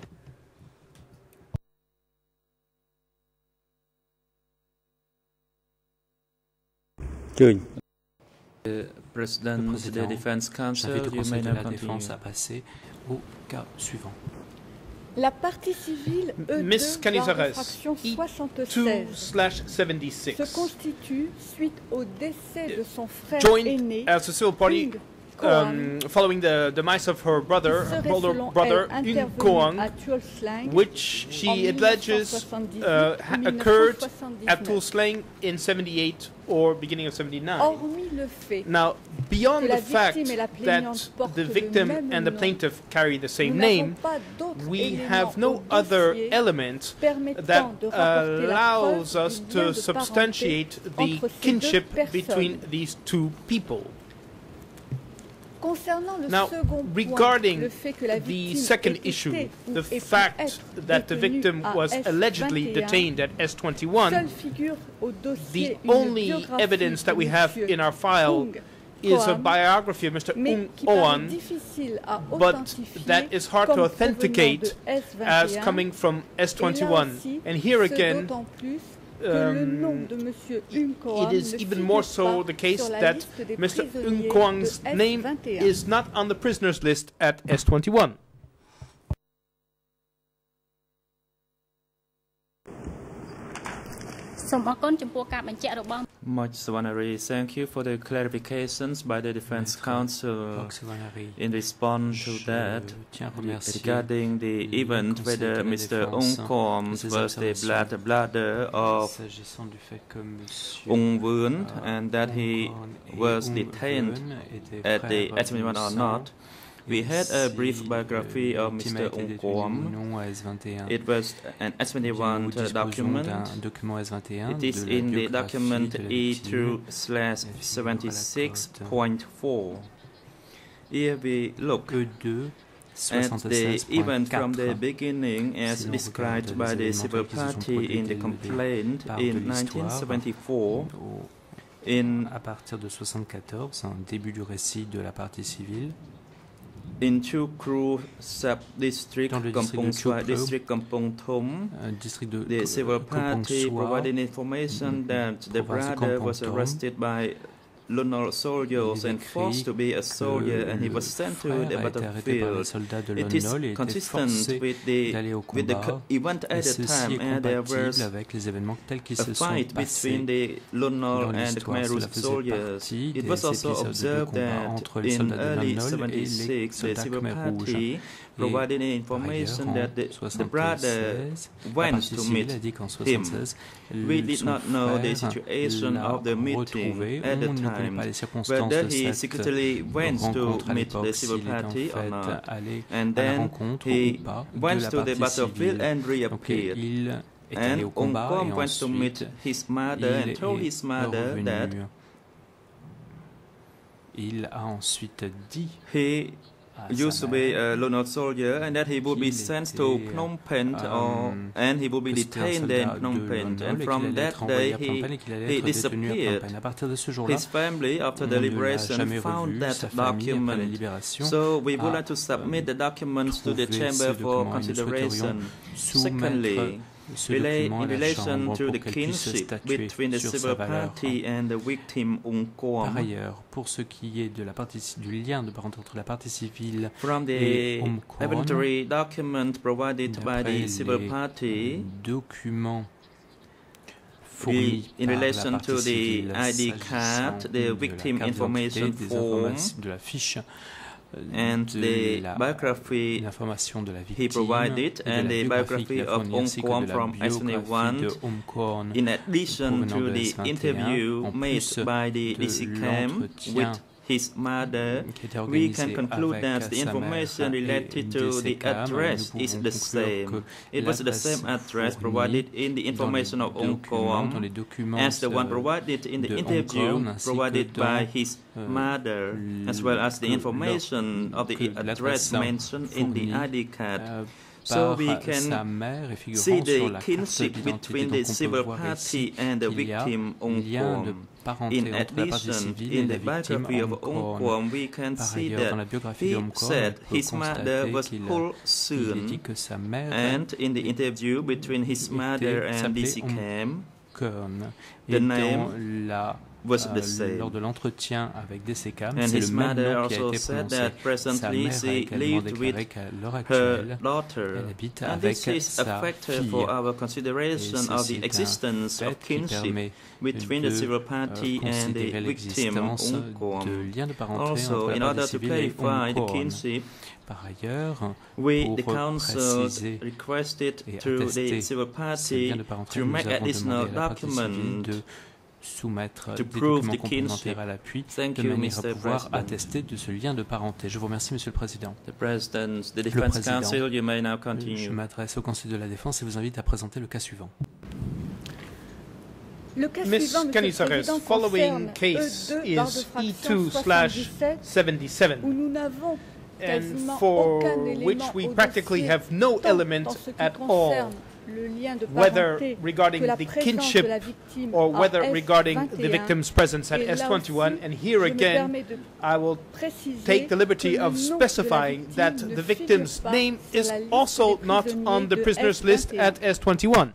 Speaker 1: Uh, President, the Defense Council,
Speaker 7: J'invite le
Speaker 1: you may
Speaker 7: Conseil de
Speaker 1: now
Speaker 7: la
Speaker 1: continue.
Speaker 7: Défense à passer au cas suivant.
Speaker 2: La partie civile E
Speaker 8: Miss
Speaker 2: deux, barre de
Speaker 8: Canizares,
Speaker 2: fraction
Speaker 8: two
Speaker 2: soixante-seize,
Speaker 8: slash seventy-six.
Speaker 2: se constitue suite au décès de son frère
Speaker 8: Joined
Speaker 2: aîné,
Speaker 8: as a civil party
Speaker 2: Ung Koan,
Speaker 8: um, following the demise of her brother,
Speaker 2: qui
Speaker 8: her
Speaker 2: serait
Speaker 8: older
Speaker 2: selon
Speaker 8: brother,
Speaker 2: elle
Speaker 8: Ung
Speaker 2: intervenue
Speaker 8: Koang,
Speaker 2: à Tulsling
Speaker 8: which
Speaker 2: en
Speaker 8: she alleges
Speaker 2: mille neuf cent soixante-dix-huit
Speaker 8: uh,
Speaker 2: ou
Speaker 8: ha-
Speaker 2: mille neuf cent
Speaker 8: occurred at
Speaker 2: soixante-dix-neuf.
Speaker 8: Tulsling in seventy-eight or beginning of seventy-nine.
Speaker 2: Hormis le fait
Speaker 8: Now, beyond
Speaker 2: que la
Speaker 8: the fact
Speaker 2: victime et la
Speaker 8: that
Speaker 2: plaignante portent
Speaker 8: the
Speaker 2: le
Speaker 8: victim
Speaker 2: même
Speaker 8: and the
Speaker 2: nom,
Speaker 8: plaintiff carry the same
Speaker 2: nous n'avons
Speaker 8: name,
Speaker 2: pas d'autres
Speaker 8: we
Speaker 2: éléments
Speaker 8: have no
Speaker 2: au
Speaker 8: other
Speaker 2: dossier
Speaker 8: element
Speaker 2: permettant
Speaker 8: that
Speaker 2: de rapporter la
Speaker 8: allows
Speaker 2: preuve
Speaker 8: us
Speaker 2: du lien
Speaker 8: to
Speaker 2: de
Speaker 8: substantiate
Speaker 2: parenté
Speaker 8: the
Speaker 2: entre ces
Speaker 8: kinship
Speaker 2: deux personnes.
Speaker 8: between these two people.
Speaker 2: Concernant le
Speaker 8: Now,
Speaker 2: second
Speaker 8: regarding
Speaker 2: point, le fait que la
Speaker 8: the
Speaker 2: victime
Speaker 8: second
Speaker 2: ait
Speaker 8: issue,
Speaker 2: été ou
Speaker 8: the
Speaker 2: ait pu
Speaker 8: fact
Speaker 2: être
Speaker 8: that the
Speaker 2: détenue
Speaker 8: victim
Speaker 2: à
Speaker 8: was
Speaker 2: S
Speaker 8: allegedly
Speaker 2: vingt et un,
Speaker 8: detained at S twenty-one,
Speaker 2: seule figure au dossier
Speaker 8: the
Speaker 2: une
Speaker 8: only
Speaker 2: biographie
Speaker 8: evidence that
Speaker 2: de
Speaker 8: we have
Speaker 2: Monsieur
Speaker 8: in our file
Speaker 2: Ung
Speaker 8: is a
Speaker 2: Koan,
Speaker 8: biography of Mister
Speaker 2: mais
Speaker 8: Ung
Speaker 2: qui paraît
Speaker 8: Oan,
Speaker 2: difficile à
Speaker 8: but
Speaker 2: authentifier
Speaker 8: that is hard
Speaker 2: comme
Speaker 8: to
Speaker 2: provenant
Speaker 8: authenticate
Speaker 2: de S
Speaker 8: as
Speaker 2: vingt et un,
Speaker 8: coming from S
Speaker 2: et là
Speaker 8: twenty-one.
Speaker 2: aussi,
Speaker 8: And here
Speaker 2: ce
Speaker 8: again,
Speaker 2: d'autant plus que le nom
Speaker 8: um,
Speaker 2: de Monsieur Ung Koan
Speaker 8: it is
Speaker 2: ne
Speaker 8: even
Speaker 2: figure
Speaker 8: more so
Speaker 2: pas
Speaker 8: the case
Speaker 2: sur la
Speaker 8: that
Speaker 2: liste des
Speaker 8: Mister
Speaker 2: prisonniers
Speaker 8: Ung Kwang's
Speaker 2: de S
Speaker 8: name
Speaker 2: vingt et un.
Speaker 8: is not on the prisoners list at S twenty-one.
Speaker 1: Much Swanari, thank you for the clarifications by the Defense Council in response to that regarding the event whether Mister Ung Koan was the blood brother of Ung Woon and that he was detained at the S twenty-one or not. We had a brief biography of Mister Ung Koan. It was an S twenty-one document. It is in the document E two slash seventy-six point four. Here we look at the event from the beginning as described by the civil party in the complaint in nineteen seventy-four. In,
Speaker 7: à partir de soixante-quatorze, un début du récit de la partie civile.
Speaker 1: In Chukru sub-district Kampong Chua district Kampong Thom, the civil party provided information that the brother was arrested by Lunal soldiers and forced to be a soldier, and he was sent to the battlefield. It is consistent with the, with the event at the time, and there was a fight between the Lunal and the Khmer Rouge soldiers. It was also observed that in early seventy-six, the civil party provided information that the, the brother went to meet him. we did not know the situation of the meeting at the time, whether he secretly went to meet the civil party or not. And then he went to the battlefield and reappeared. And Ong Kuom went to meet his mother and told his mother that
Speaker 7: il a ensuite dit
Speaker 1: he used to be a loyal soldier and that he would be sent to Phnom Penh or, and he would be detained in Phnom Penh. And from that day he, he disappeared. His family, after the liberation, found that document. So we would like to submit the documents to the chamber for consideration. Secondly, in relation to the kinship between the civil party and the victim Ong Kuom.
Speaker 7: Par ailleurs, pour ce qui est de la partie, du lien de parenté entre la partie civile
Speaker 1: From
Speaker 7: et Ong
Speaker 1: the evidentiary document provided by the civil party,
Speaker 7: documents
Speaker 1: fournis in relation to the I D card, the victim information form,
Speaker 7: de la fiche
Speaker 1: and the biography he provided, and the biography of Ong Kuom from S twenty-one, in addition to the interview made by the D C C A M with his mother, we can conclude that the information related to the address is the same. It was the same address provided in the information of Ong Kuom as the one provided in the interview provided by his mother, as well as the information of the address mentioned in the I D card. So we can see the kinship between the civil party and the victim Ong Kuom. In addition, in the biography of Ong Kuom, we can see that he said his mother was Hul Soon, and in the interview between his mother and D C C A M, the name was the same.
Speaker 7: Lors de l'entretien avec D C C A M,
Speaker 1: and
Speaker 7: c'est
Speaker 1: his
Speaker 7: le même
Speaker 1: mother
Speaker 7: nom qui a
Speaker 1: also
Speaker 7: été
Speaker 1: said
Speaker 7: prononcé.
Speaker 1: that presently she lived with
Speaker 7: qu'à l'heure
Speaker 1: her
Speaker 7: actuelle,
Speaker 1: daughter.
Speaker 7: elle habite
Speaker 1: And
Speaker 7: avec
Speaker 1: this is
Speaker 7: sa
Speaker 1: a factor
Speaker 7: fille.
Speaker 1: for our consideration
Speaker 7: Et
Speaker 1: of
Speaker 7: ceci
Speaker 1: the
Speaker 7: est un
Speaker 1: existence
Speaker 7: fait
Speaker 1: of
Speaker 7: qui
Speaker 1: kinship
Speaker 7: permet
Speaker 1: between
Speaker 7: de,
Speaker 1: the civil
Speaker 7: euh,
Speaker 1: party and the
Speaker 7: considérer
Speaker 1: victim
Speaker 7: l'existence
Speaker 1: Ong Kuom.
Speaker 7: de liens de parenté
Speaker 1: Also,
Speaker 7: entre
Speaker 1: in
Speaker 7: la
Speaker 1: order
Speaker 7: partie
Speaker 1: to
Speaker 7: civile et
Speaker 1: clarify
Speaker 7: Ong
Speaker 1: the
Speaker 7: Kuom.
Speaker 1: kinship,
Speaker 7: Par ailleurs,
Speaker 1: we,
Speaker 7: pour
Speaker 1: the council,
Speaker 7: préciser
Speaker 1: requested
Speaker 7: et
Speaker 1: to the
Speaker 7: attester
Speaker 1: civil
Speaker 7: ces
Speaker 1: party
Speaker 7: liens de parenté,
Speaker 1: to
Speaker 7: nous
Speaker 1: make
Speaker 7: avons
Speaker 1: additional
Speaker 7: demandé à la partie civile
Speaker 1: document
Speaker 7: de soumettre
Speaker 1: to
Speaker 7: des
Speaker 1: prove
Speaker 7: documents
Speaker 1: the kinship.
Speaker 7: complémentaires à l'appui
Speaker 1: Thank
Speaker 7: de
Speaker 1: you,
Speaker 7: manière à
Speaker 1: Mister
Speaker 7: pouvoir
Speaker 1: President.
Speaker 7: attester de ce lien de parenté. Je vous remercie, Monsieur le Président.
Speaker 1: The President, the
Speaker 7: Le
Speaker 1: Defense
Speaker 7: Président,
Speaker 1: Council, you may now
Speaker 7: je
Speaker 1: continue.
Speaker 7: m'adresse au Conseil de la Défense et vous invite à présenter le cas suivant.
Speaker 2: Le cas
Speaker 8: Miss
Speaker 2: suivant, Monsieur le
Speaker 8: Canizares,
Speaker 2: Président,
Speaker 8: following
Speaker 2: concerne
Speaker 8: case
Speaker 2: E deux,
Speaker 8: is
Speaker 2: barre de
Speaker 8: E
Speaker 2: fraction
Speaker 8: two slash
Speaker 2: soixante-dix-sept,
Speaker 8: seventy-seven,
Speaker 2: où nous n'avons
Speaker 8: and
Speaker 2: quasiment
Speaker 8: for
Speaker 2: aucun élément
Speaker 8: which we
Speaker 2: au
Speaker 8: practically
Speaker 2: dossier,
Speaker 8: have no
Speaker 2: tant
Speaker 8: element
Speaker 2: dans ce qui
Speaker 8: at
Speaker 2: concerne
Speaker 8: all,
Speaker 2: le lien de
Speaker 8: whether
Speaker 2: parenté
Speaker 8: regarding
Speaker 2: que la
Speaker 8: the
Speaker 2: présence
Speaker 8: kinship
Speaker 2: de la victime
Speaker 8: or
Speaker 2: à
Speaker 8: whether
Speaker 2: S
Speaker 8: regarding
Speaker 2: vingt et un.
Speaker 8: the victim's presence at
Speaker 2: Et
Speaker 8: S
Speaker 2: là
Speaker 8: twenty-one.
Speaker 2: aussi,
Speaker 8: And here
Speaker 2: je me
Speaker 8: again,
Speaker 2: permets de
Speaker 8: I will
Speaker 2: préciser
Speaker 8: take the liberty
Speaker 2: que le
Speaker 8: of
Speaker 2: nom de la
Speaker 8: specifying
Speaker 2: victime
Speaker 8: that
Speaker 2: ne
Speaker 8: the
Speaker 2: figure
Speaker 8: victim's
Speaker 2: pas
Speaker 8: name
Speaker 2: sur
Speaker 8: is
Speaker 2: la liste
Speaker 8: also
Speaker 2: des
Speaker 8: not
Speaker 2: prisonniers
Speaker 8: on the
Speaker 2: de
Speaker 8: prisoner's
Speaker 2: S
Speaker 8: list
Speaker 2: vingt et un.
Speaker 8: at S twenty-one.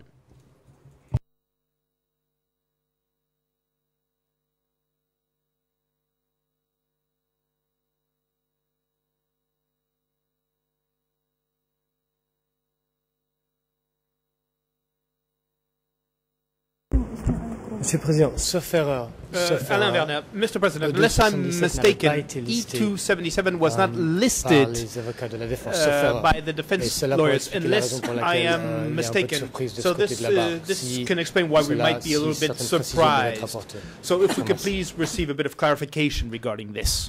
Speaker 9: Monsieur le Président, sauf erreur,
Speaker 8: Uh,
Speaker 9: sauf
Speaker 8: Alain
Speaker 9: erreur,
Speaker 8: Werner, Mister President,
Speaker 9: E
Speaker 8: unless I'm
Speaker 9: deux cent soixante-dix-sept
Speaker 8: mistaken,
Speaker 9: n'avait pas été
Speaker 8: E
Speaker 9: listé,
Speaker 8: two seventy-seven was not
Speaker 9: um,
Speaker 8: listed
Speaker 9: par les avocats de la défense, sauf
Speaker 8: uh,
Speaker 9: erreur.
Speaker 8: by the
Speaker 9: Et
Speaker 8: defense
Speaker 9: cela pour
Speaker 8: lawyers,
Speaker 9: expliquer la
Speaker 8: unless
Speaker 9: raison pour
Speaker 8: I
Speaker 9: laquelle,
Speaker 8: am
Speaker 9: euh, il y a un peu de
Speaker 8: mistaken.
Speaker 9: surprise de
Speaker 8: So
Speaker 9: ce côté
Speaker 8: this,
Speaker 9: de là-bas.
Speaker 8: uh, this
Speaker 9: Si
Speaker 8: can explain why we
Speaker 9: cela-
Speaker 8: might be a
Speaker 9: si
Speaker 8: little bit
Speaker 9: certaines précisions devaient être
Speaker 8: surprised.
Speaker 9: apportées.
Speaker 8: So if we could
Speaker 9: Merci.
Speaker 8: please receive a bit of clarification regarding this.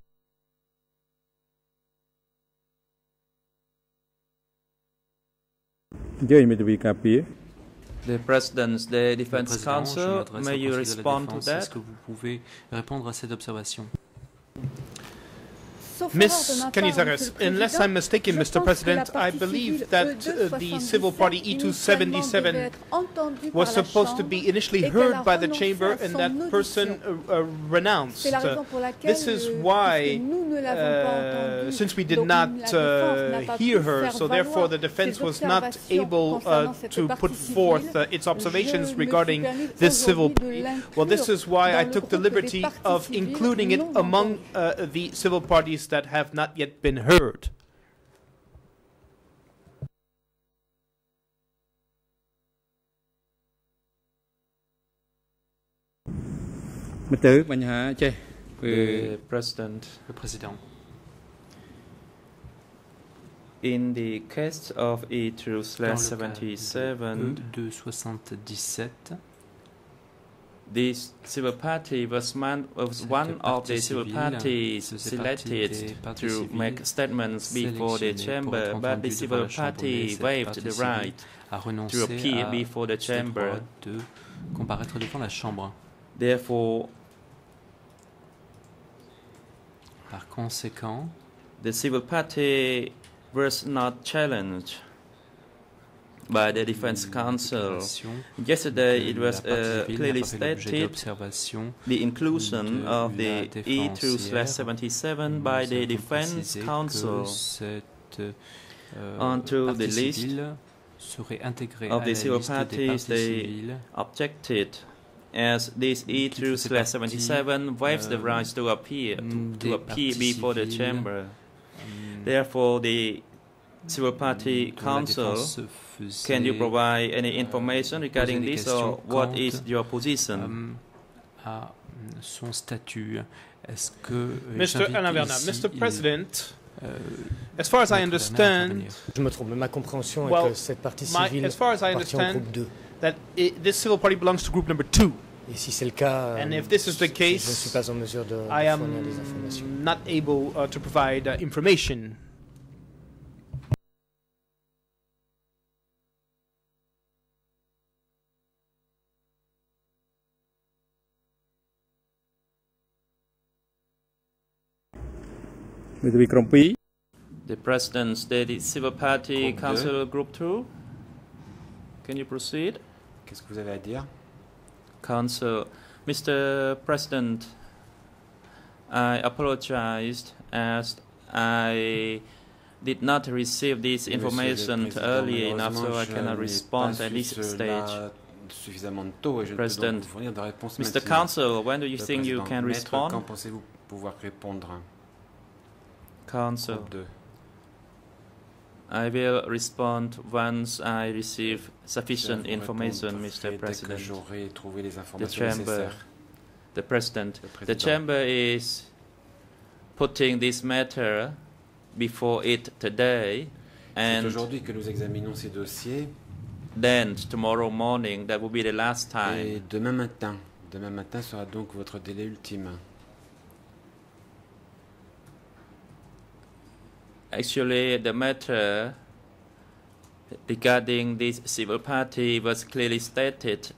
Speaker 1: The President, the Defense
Speaker 7: Président, je
Speaker 1: Council,
Speaker 7: m'adresse
Speaker 1: may
Speaker 7: au
Speaker 1: you
Speaker 7: Conseil de la
Speaker 1: respond to
Speaker 7: Défense.
Speaker 1: that?
Speaker 7: Est-ce que vous pouvez répondre à cette observation?
Speaker 2: Sauf erreur de
Speaker 8: Miss
Speaker 2: ma part,
Speaker 8: Canizares,
Speaker 2: Monsieur le
Speaker 8: unless
Speaker 2: Président,
Speaker 8: I'm mistaken,
Speaker 2: je
Speaker 8: Mister
Speaker 2: pense que la
Speaker 8: President, I
Speaker 2: partie
Speaker 8: believe
Speaker 2: civile
Speaker 8: that
Speaker 2: E deux
Speaker 8: uh, the civil party E two
Speaker 2: initialement devait
Speaker 8: seventy-seven
Speaker 2: être entendue
Speaker 8: was
Speaker 2: par la
Speaker 8: supposed to
Speaker 2: Chambre
Speaker 8: be initially
Speaker 2: et qu'elle
Speaker 8: heard
Speaker 2: a
Speaker 8: by the
Speaker 2: renoncé
Speaker 8: chamber
Speaker 2: à
Speaker 8: and
Speaker 2: son
Speaker 8: that person
Speaker 2: audition.
Speaker 8: uh, uh, renounced.
Speaker 2: C'est la raison pour laquelle,
Speaker 8: This is
Speaker 2: euh,
Speaker 8: why,
Speaker 2: puisque nous ne l'avons pas
Speaker 8: uh,
Speaker 2: entendue,
Speaker 8: since we did
Speaker 2: donc
Speaker 8: not
Speaker 2: la défense n'a
Speaker 8: uh,
Speaker 2: pas
Speaker 8: hear
Speaker 2: pu
Speaker 8: her,
Speaker 2: faire
Speaker 8: so therefore the
Speaker 2: valoir
Speaker 8: defense
Speaker 2: ses
Speaker 8: was not
Speaker 2: observations
Speaker 8: able uh,
Speaker 2: concernant cette
Speaker 8: to
Speaker 2: partie
Speaker 8: put
Speaker 2: civile,
Speaker 8: forth uh, its
Speaker 2: je
Speaker 8: observations
Speaker 2: me suis
Speaker 8: regarding
Speaker 2: permis
Speaker 8: this civil.
Speaker 2: aujourd'hui de
Speaker 8: Well, this is why I
Speaker 2: dans le
Speaker 8: took the
Speaker 2: groupe des
Speaker 8: liberty
Speaker 2: parties
Speaker 8: of
Speaker 2: civiles
Speaker 8: including it
Speaker 2: non
Speaker 8: among uh, the civil parties that have not yet been heard.
Speaker 1: The President.
Speaker 7: Le Président.
Speaker 1: In the case of E two slash seventy-seven, the civil party was, man, was one of the civil parties selected to make statements before the chamber, but the civil party waived the right to appear before the chamber. Therefore,
Speaker 7: par conséquent,
Speaker 1: the civil party was not challenged by the Defense Council. Yesterday it was uh, clearly stated the inclusion of the E two slash seventy-seven by the Defense Council onto the list of the civil parties they objected, as this E two slash seventy-seven waives the right to appear to, to appear before the chamber. Therefore, the Civil Party Council, can you provide any information regarding this, or what is your position?
Speaker 8: Mister Alain-Vernat, Mister President, as far as I understand,
Speaker 9: Je me trompe, mais ma compréhension est
Speaker 8: well,
Speaker 9: que cette partie
Speaker 8: my,
Speaker 9: civile
Speaker 8: as far as I
Speaker 9: appartient au
Speaker 8: understand,
Speaker 9: groupe deux.
Speaker 8: that it, this civil party belongs to group number two.
Speaker 9: Et si c'est le cas,
Speaker 8: And if this is the case,
Speaker 9: je ne suis pas en mesure de, de
Speaker 8: I am
Speaker 9: fournir des informations.
Speaker 8: not able uh, to provide uh, information.
Speaker 1: The President stated Civil Party
Speaker 6: Groupe
Speaker 1: Council
Speaker 6: deux.
Speaker 1: Group two. Can you proceed?
Speaker 6: Qu'est-ce que vous avez à dire?
Speaker 1: Council. Mister President, I apologized as I did not receive this information early enough, so I cannot respond at this stage.
Speaker 6: Suffisamment tôt et je ne peux donc vous fournir de réponse
Speaker 1: Mister
Speaker 6: maintenant.
Speaker 1: Council, when do you
Speaker 6: Le
Speaker 1: think you
Speaker 6: Président,
Speaker 1: can
Speaker 6: Maître,
Speaker 1: respond?
Speaker 6: Quand pensez-vous pouvoir répondre?
Speaker 1: Council.
Speaker 6: Groupe deux.
Speaker 1: I will respond once I receive sufficient
Speaker 6: Je vous
Speaker 1: information,
Speaker 6: répondrai
Speaker 1: Mister
Speaker 6: dès que
Speaker 1: President.
Speaker 6: j'aurai trouvé les
Speaker 1: The
Speaker 6: informations
Speaker 1: chamber,
Speaker 6: nécessaires.
Speaker 1: the President,
Speaker 6: Le
Speaker 1: the
Speaker 6: Président.
Speaker 1: chamber is putting this matter before it today,
Speaker 6: C'est
Speaker 1: and
Speaker 6: aujourd'hui que nous examinons ces dossiers.
Speaker 1: then tomorrow morning, that will be the last
Speaker 6: Et
Speaker 1: time.
Speaker 6: demain matin, demain matin sera donc votre délai ultime.
Speaker 1: Actually, the matter regarding this civil party was clearly stated.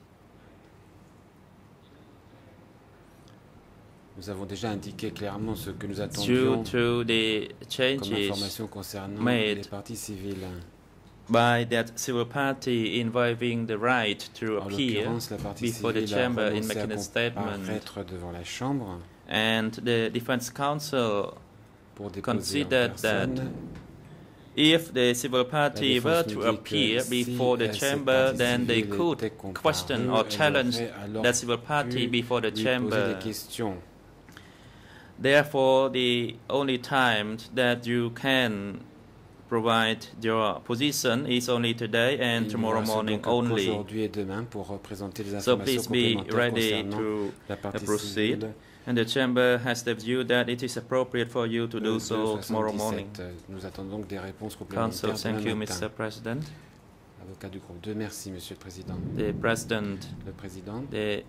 Speaker 6: Nous avons déjà indiqué clairement ce que nous
Speaker 1: Due
Speaker 6: attendions
Speaker 1: to the
Speaker 6: comme
Speaker 1: changes
Speaker 6: information concernant
Speaker 1: made
Speaker 6: les parties civiles.
Speaker 1: by that civil party involving the right to
Speaker 6: En
Speaker 1: appear
Speaker 6: l'occurrence, la partie
Speaker 1: before the
Speaker 6: civile a
Speaker 1: chamber in
Speaker 6: renoncé à
Speaker 1: making a statement,
Speaker 6: comparaître devant la Chambre
Speaker 1: and the Defense Council
Speaker 6: pour déposer en
Speaker 1: considered that
Speaker 6: personne.
Speaker 1: if the civil party
Speaker 6: défense
Speaker 1: were
Speaker 6: nous
Speaker 1: to
Speaker 6: dit que
Speaker 1: appear
Speaker 6: si
Speaker 1: before the
Speaker 6: cette
Speaker 1: chamber,
Speaker 6: partie
Speaker 1: then they
Speaker 6: civile
Speaker 1: could
Speaker 6: était comparue,
Speaker 1: question or
Speaker 6: elle
Speaker 1: challenge
Speaker 6: aurait alors
Speaker 1: that civil party
Speaker 6: pu
Speaker 1: before the
Speaker 6: lui poser
Speaker 1: chamber.
Speaker 6: des questions.
Speaker 1: Therefore, the only time that you can provide your position is only today and
Speaker 6: Il
Speaker 1: tomorrow
Speaker 6: ne reste
Speaker 1: morning
Speaker 6: donc
Speaker 1: only.
Speaker 6: qu'aujourd'hui et demain pour représenter les
Speaker 1: So
Speaker 6: informations
Speaker 1: please be
Speaker 6: complémentaires
Speaker 1: ready
Speaker 6: concernant
Speaker 1: to
Speaker 6: la partie
Speaker 1: proceed.
Speaker 6: civile.
Speaker 1: And the chamber has the view that it is appropriate for you to do so tomorrow morning.
Speaker 6: Nous attendons donc des réponses
Speaker 1: Council,
Speaker 6: complémentaires
Speaker 1: thank
Speaker 6: demain
Speaker 1: you,
Speaker 6: matin.
Speaker 1: Mister President.
Speaker 6: Avocat du groupe deux, merci, Monsieur le Président.
Speaker 1: The President,
Speaker 6: Le Président,
Speaker 1: the,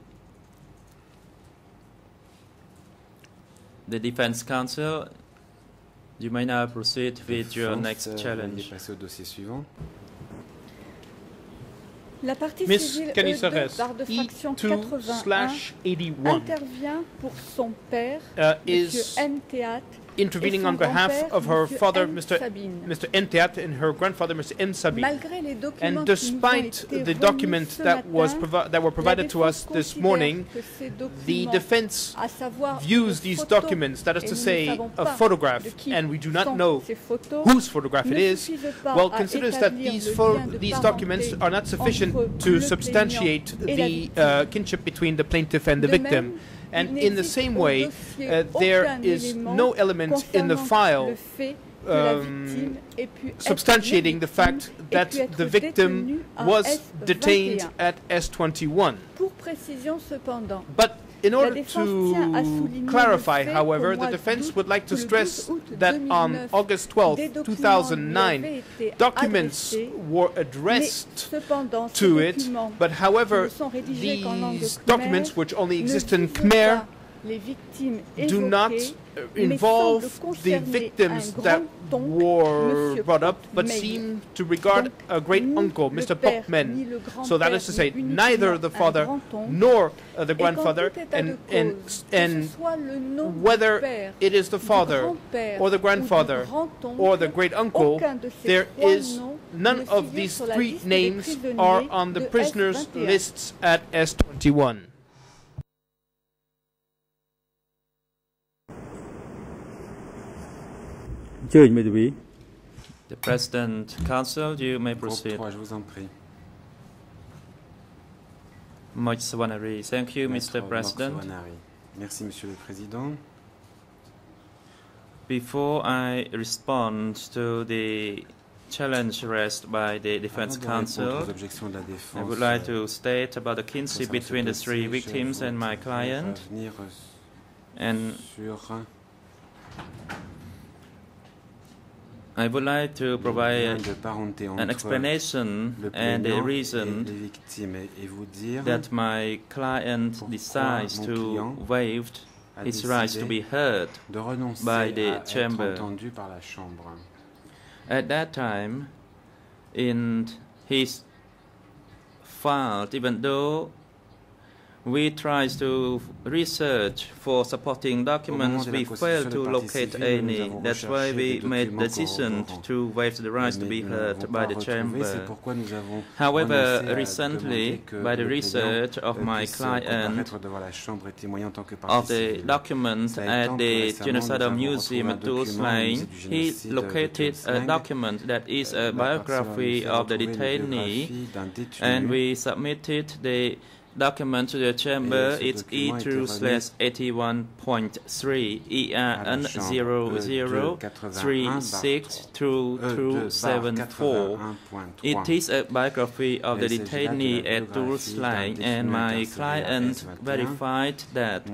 Speaker 1: the Defense Council, you may now proceed with your
Speaker 6: Défense,
Speaker 1: next
Speaker 6: euh,
Speaker 1: challenge.
Speaker 6: veuillez passer au dossier suivant.
Speaker 2: La partie
Speaker 8: Miss
Speaker 2: civile
Speaker 8: Kenny
Speaker 2: E deux,
Speaker 8: Serres,
Speaker 2: barre de
Speaker 8: E
Speaker 2: fraction
Speaker 8: two
Speaker 2: quatre-vingt-un,
Speaker 8: slash eighty-one,
Speaker 2: intervient pour son père,
Speaker 8: uh,
Speaker 2: Monsieur
Speaker 8: is
Speaker 2: Nteat,
Speaker 8: intervening
Speaker 2: et
Speaker 8: on
Speaker 2: son
Speaker 8: behalf
Speaker 2: grand-père,
Speaker 8: of her
Speaker 2: Monsieur
Speaker 8: father,
Speaker 2: M.
Speaker 8: Mister
Speaker 2: Sabine.
Speaker 8: Mister Nteat, and her grandfather, Mister M. Sabine.
Speaker 2: Malgré les documents
Speaker 8: And
Speaker 2: qui nous ont
Speaker 8: despite
Speaker 2: été
Speaker 8: the
Speaker 2: remis
Speaker 8: documents
Speaker 2: ce
Speaker 8: that was
Speaker 2: matin,
Speaker 8: provi- that were provided to
Speaker 2: la
Speaker 8: us
Speaker 2: défense
Speaker 8: this
Speaker 2: considère
Speaker 8: morning,
Speaker 2: que ces
Speaker 8: the
Speaker 2: documents,
Speaker 8: defense
Speaker 2: à savoir
Speaker 8: views
Speaker 2: des
Speaker 8: these
Speaker 2: photos,
Speaker 8: documents, that is
Speaker 2: et
Speaker 8: to
Speaker 2: nous ne
Speaker 8: say,
Speaker 2: savons
Speaker 8: a
Speaker 2: pas
Speaker 8: photograph,
Speaker 2: de qui
Speaker 8: and we do not
Speaker 2: sont
Speaker 8: know
Speaker 2: ces photos,
Speaker 8: whose photograph it
Speaker 2: ne
Speaker 8: is,
Speaker 2: suffisent pas
Speaker 8: well,
Speaker 2: à
Speaker 8: considers that
Speaker 2: établir
Speaker 8: these
Speaker 2: le
Speaker 8: pho-
Speaker 2: lien de
Speaker 8: these
Speaker 2: parenté
Speaker 8: documents are not sufficient
Speaker 2: entre
Speaker 8: to
Speaker 2: le
Speaker 8: substantiate
Speaker 2: plaignant et la
Speaker 8: the
Speaker 2: victime.
Speaker 8: uh, kinship between the plaintiff and the
Speaker 2: De
Speaker 8: victim.
Speaker 2: même,
Speaker 8: And
Speaker 2: il
Speaker 8: in the
Speaker 2: n'existe
Speaker 8: same
Speaker 2: au
Speaker 8: way,
Speaker 2: dossier
Speaker 8: uh, there
Speaker 2: aucun
Speaker 8: is
Speaker 2: élément
Speaker 8: no element in the
Speaker 2: concernant
Speaker 8: file
Speaker 2: le fait que la
Speaker 8: um,
Speaker 2: victime ait pu être
Speaker 8: substantiating the
Speaker 2: victime
Speaker 8: fact
Speaker 2: et
Speaker 8: that
Speaker 2: pu être
Speaker 8: the victim
Speaker 2: détenue à
Speaker 8: was
Speaker 2: S
Speaker 8: detained
Speaker 2: vingt et un.
Speaker 8: at S twenty-one.
Speaker 2: Pour précision cependant,
Speaker 8: But In order to clarify, however, the defense would like to stress that on August twelfth, two thousand nine, documents were addressed to it, but however, these documents, which only exist in Khmer, do not involve the victims that were brought up, but seem to regard a great uncle, Mister Pok Men. So that is to say, neither the father nor uh, the grandfather, and, and, and whether it is the father or the grandfather or the great uncle, there is none of these three names are on the prisoners' lists at S twenty-one.
Speaker 1: The President Council, you may proceed. Moch Sawanari. Thank you, Mister President.
Speaker 6: Merci, Monsieur le Président.
Speaker 1: Before I respond to the challenge raised by the Defense Council, I would like to state about the kinship between the three victims and my client, and I would like to provide an explanation and a reason that my client decides to waive his rights to be heard by the chamber. At that time, in his file, even though we tried to research for supporting documents, we failed to locate any. That's why we made the decision to waive the rights to be heard by the chamber. However, recently, by the research of my client of the document at the Genocidal Museum at Dulles Lane, he located a document that is a biography of the detainee, and we submitted the document to the chamber. It's E two slash eighty-one point three E R N zero zero three six two two seven four. It is a biography of the detainee at Dulles Lane, and my client verified that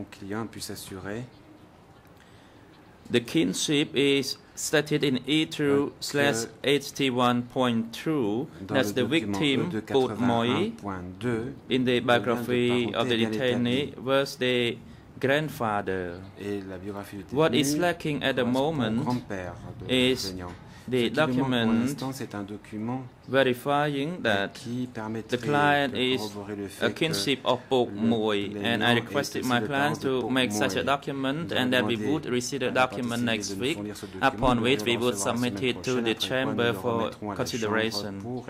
Speaker 1: the kinship is stated in E two slash eighty-one point two. That's the victim, Put Moi, in the biography of the detainee, was the grandfather. What is lacking at the moment is the document verifying that the client is a kinship of Pok Moi, and I requested my client to make such a document, and that we would receive the document next week, upon which we would submit it to the chamber for consideration.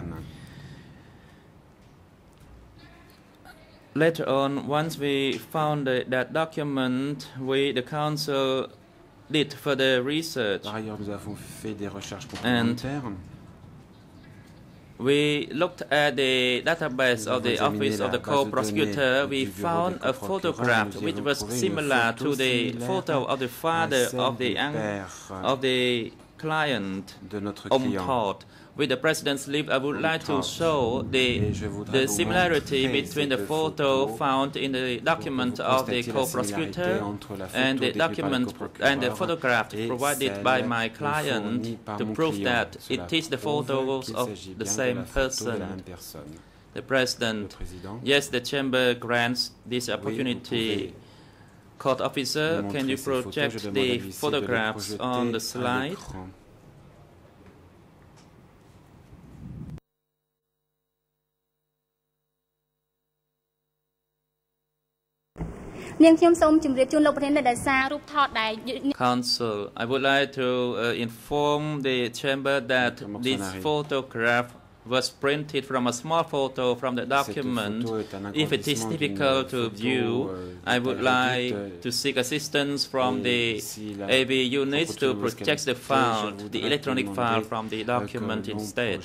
Speaker 1: Later on, once we found the, that document, we, the council, did further research, and we looked at the database of the Office of the Co-Prosecutor. We found a photograph which was similar to the photo of the father of the of the client, Om Thot. With the President's leave, I would like to show the, the similarity between the photo found in the document of the co-prosecutor and the document and the photograph provided by my client to prove that it is the photos of the same person. The President, yes, the chamber grants this opportunity. Court officer, can you project the photographs on the slide? Council, I would like to uh, inform the chamber that this photograph was printed from a small photo from the document. If it is difficult to view, I would like to seek assistance from the A V units to project the file, the electronic file from the document instead.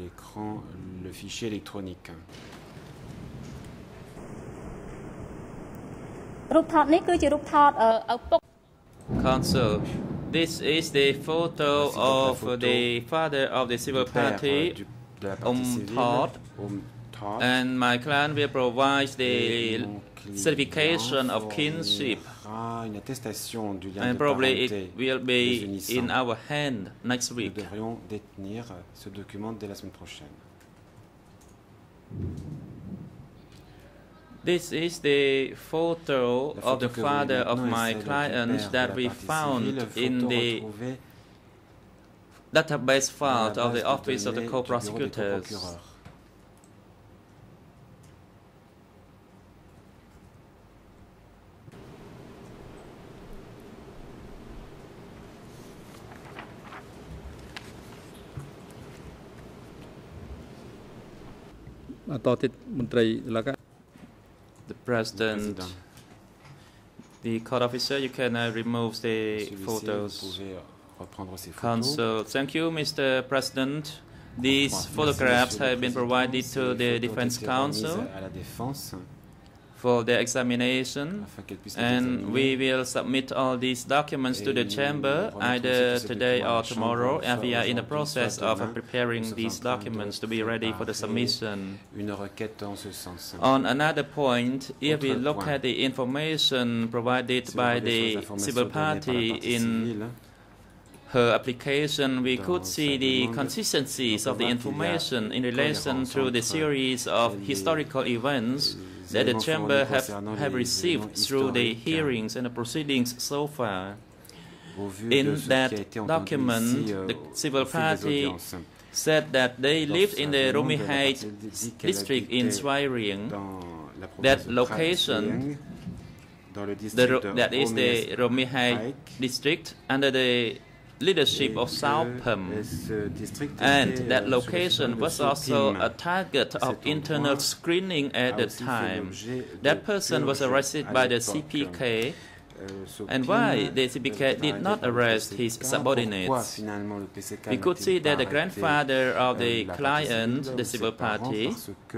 Speaker 1: Council, this is the photo of the father of the civil party, Om Thot, and my client will provide the certification of kinship, and probably it will be in our hand next week.
Speaker 6: Nous devrions détenir ce document dès la semaine prochaine.
Speaker 1: This is the photo of the father of my client that we found in the database file of the Office of the Co-Prosecutors. The President, the court officer, you can uh, remove the photos. Counsel, thank you, Mister President. These photographs have been provided to the Defense Counsel for their examination, and we will submit all these documents to the chamber either today or tomorrow, and we are in the process of preparing these documents to be ready for the submission. On another point, if we look at the information provided by the civil party in her application, we could see the consistencies of the information in relation to the series of historical events that the chamber have, have received through the hearings and the proceedings so far. In that document, the civil party said that they lived in the Romihait district in Svay Rieng. That location, the, that is the Romihait district, under the leadership of Sao Pham, and that location was also a target of internal screening at the time. That person was arrested by the C P K, and why the C P K did not arrest his subordinates? We could see that the grandfather of the client, the civil party,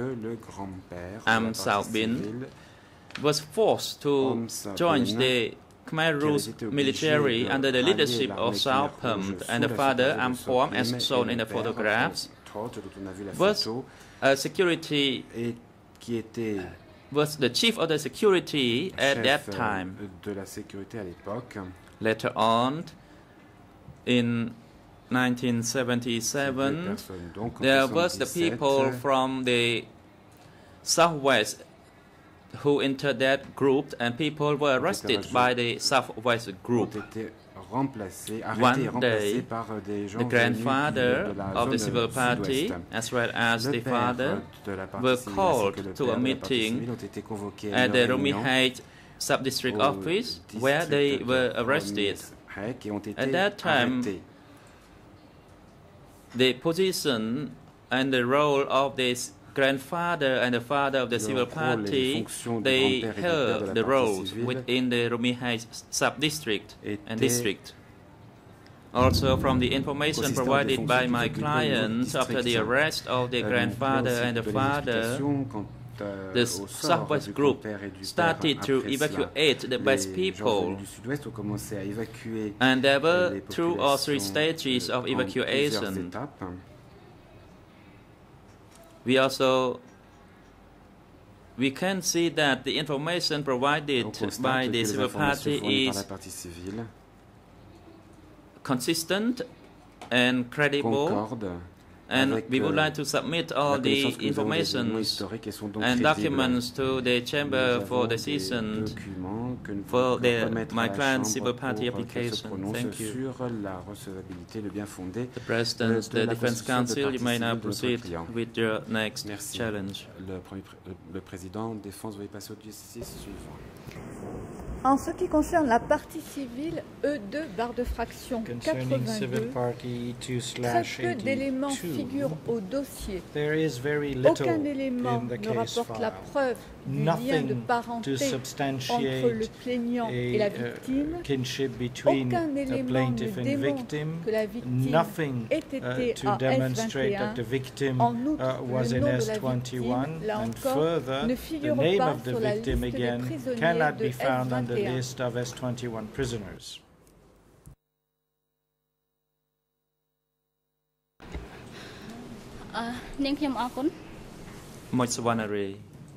Speaker 1: Am Sao Bin, was forced to join the Khmer Rouge military under the leadership of Sao Pham, and the father, Am Phuom, as shown in the photographs, was a security, was the chief of the security at that time. Later on, in nineteen seventy-seven, there was the people from the southwest who entered that group, and people were arrested by the Southwest group. One day, the grandfather of the civil party, as well as the father, were called to a meeting at the Romihait sub-district office, where they were arrested. At that time, the position and the role of this grandfather and the father of the civil party, they held the roles within the Romihait sub-district and district. Also, from the information provided by my client after the arrest of the grandfather and the father, the Southwest group started to evacuate the best people, and there were two or three stages of evacuation. We also we can see that the information provided by the civil party is consistent and credible, and we would like to submit all the information and documents to the chamber for decision for the, my client's civil party application. Thank you. The President, the Defense Counsel, you may now proceed with your next challenge.
Speaker 6: Le président de défense, veuillez passer au dossier suivant.
Speaker 2: En ce qui concerne la partie civile, E deux, barre de fraction quatre-vingt-deux, très peu d'éléments figurent au dossier. Aucun élément ne rapporte la preuve du lien de parenté entre le plaignant et la victime. Aucun élément ne démontre que la victime ait été à S vingt et un. En outre, le nom de la victime, là encore, ne figure pas sur la liste des prisonniers de S vingt et un.
Speaker 3: The list of S twenty-one prisoners.
Speaker 10: Uh, នាងខ្ញុំអរគុណ
Speaker 1: Moitsuwanari.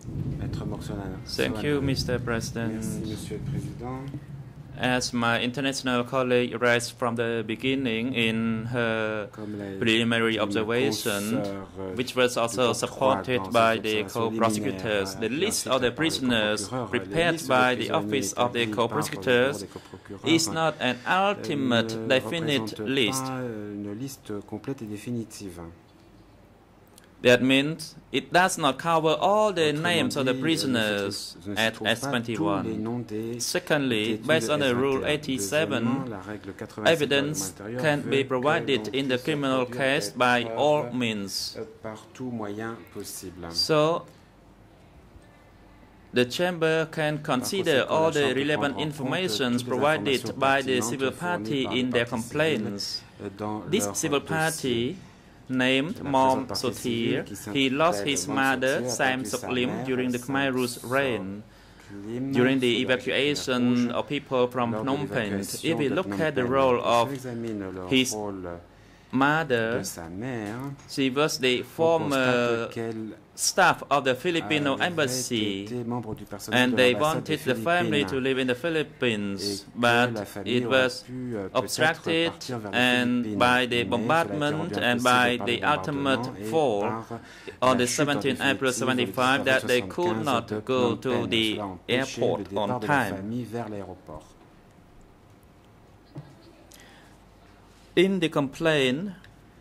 Speaker 1: Thank you, Mister President.
Speaker 6: Merci, Monsieur le Président.
Speaker 1: As my international colleague raised from the beginning in her preliminary observation, which was also supported by the co-prosecutors, the list of the prisoners prepared by the Office of the Co-Prosecutors is not an ultimate, definite list. That means it does not cover all the names of the prisoners at S twenty-one. Secondly, based on the Rule eighty-seven, evidence can be provided in the criminal case by all means. So, the Chamber can consider all the relevant information provided by the civil party in their complaints. This civil party named Mom Sothir, he lost his mother, Sam Sok Lim, during the Khmer Rouge reign, during the evacuation of people from Phnom Penh. If we look at the role of his mother, she was the former staff of the Filipino embassy, and they wanted the family to live in the Philippines, but it was obstructed and by the bombardment and by the ultimate fall on the seventeenth of April seventy-five that they could not go to the airport on time. In the complaint,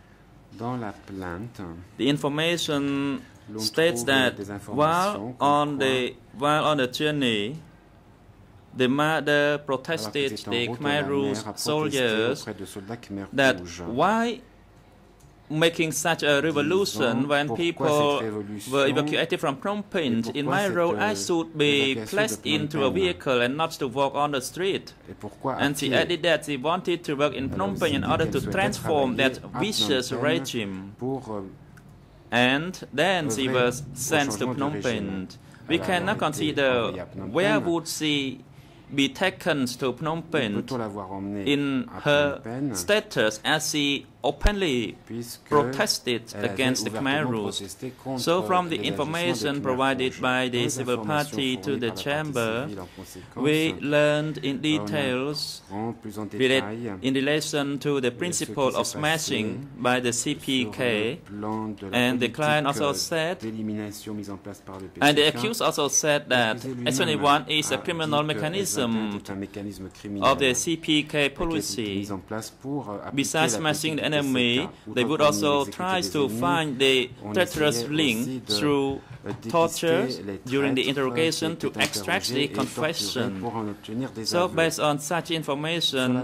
Speaker 1: the information states that while on the while on the journey, the mother protested the Khmer Rouge soldiers that why making such a revolution when people were evacuated from Phnom Penh. In my role, I should be placed into a vehicle and not to walk on the street. And she added that she wanted to work in Phnom Penh in order to transform that vicious regime. And then she was sent to Phnom Penh. We cannot consider where would she be taken to Phnom Penh in her status as she openly protested against the Khmer Rouge. So from the information provided by the civil party to the chamber, we learned in details in relation to the principle of smashing by the C P K, and the client also said, and the accused also said that S twenty-one is a criminal mechanism of the C P K policy. Besides smashing the enemy, they would also try to find the treacherous link through torture during the interrogation to extract the confession. So based on such information,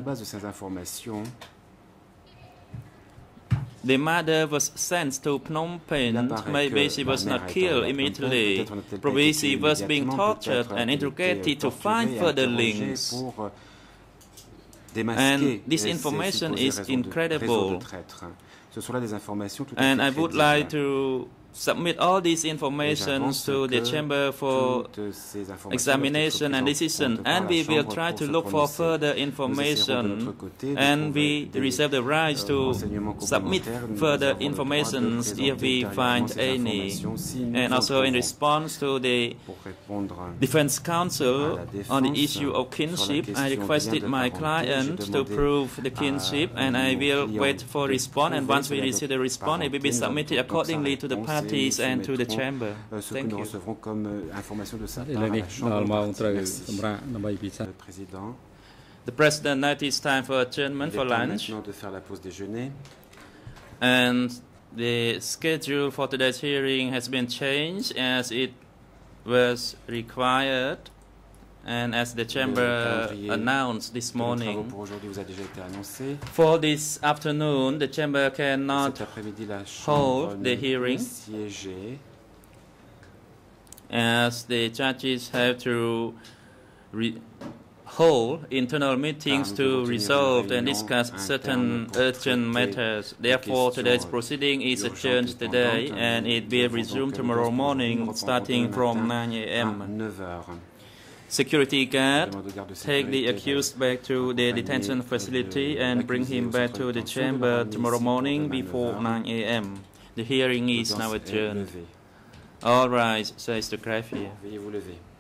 Speaker 1: the mother was sent to Phnom Penh. Maybe she was not killed immediately. Probably she was being tortured and interrogated to find further links. And this information is incredible. And I would like to submit all these information to the chamber for examination and decision, and we will try to look for further information, and we reserve the right to submit further information if we find any. And also in response to the Defense Counsel on the issue of kinship, I requested my client to prove the kinship, and I will wait for response, and once we receive the response, it will be submitted accordingly to the party and to the chamber. Thank you. The President, now it is time for adjournment for lunch. And the schedule for today's hearing has been changed as it was required and as the chamber announced this morning. For this afternoon, the chamber cannot hold the hearing as the judges have to re hold internal meetings to resolve and discuss certain urgent matters. Therefore, today's proceeding is adjourned today, and it will resume tomorrow morning starting from nine A M Security guard take the accused back to the detention facility and bring him back to the chamber tomorrow morning before nine A M The hearing is now adjourned. All right, says the graphier.
Speaker 6: Veuillez vous lever.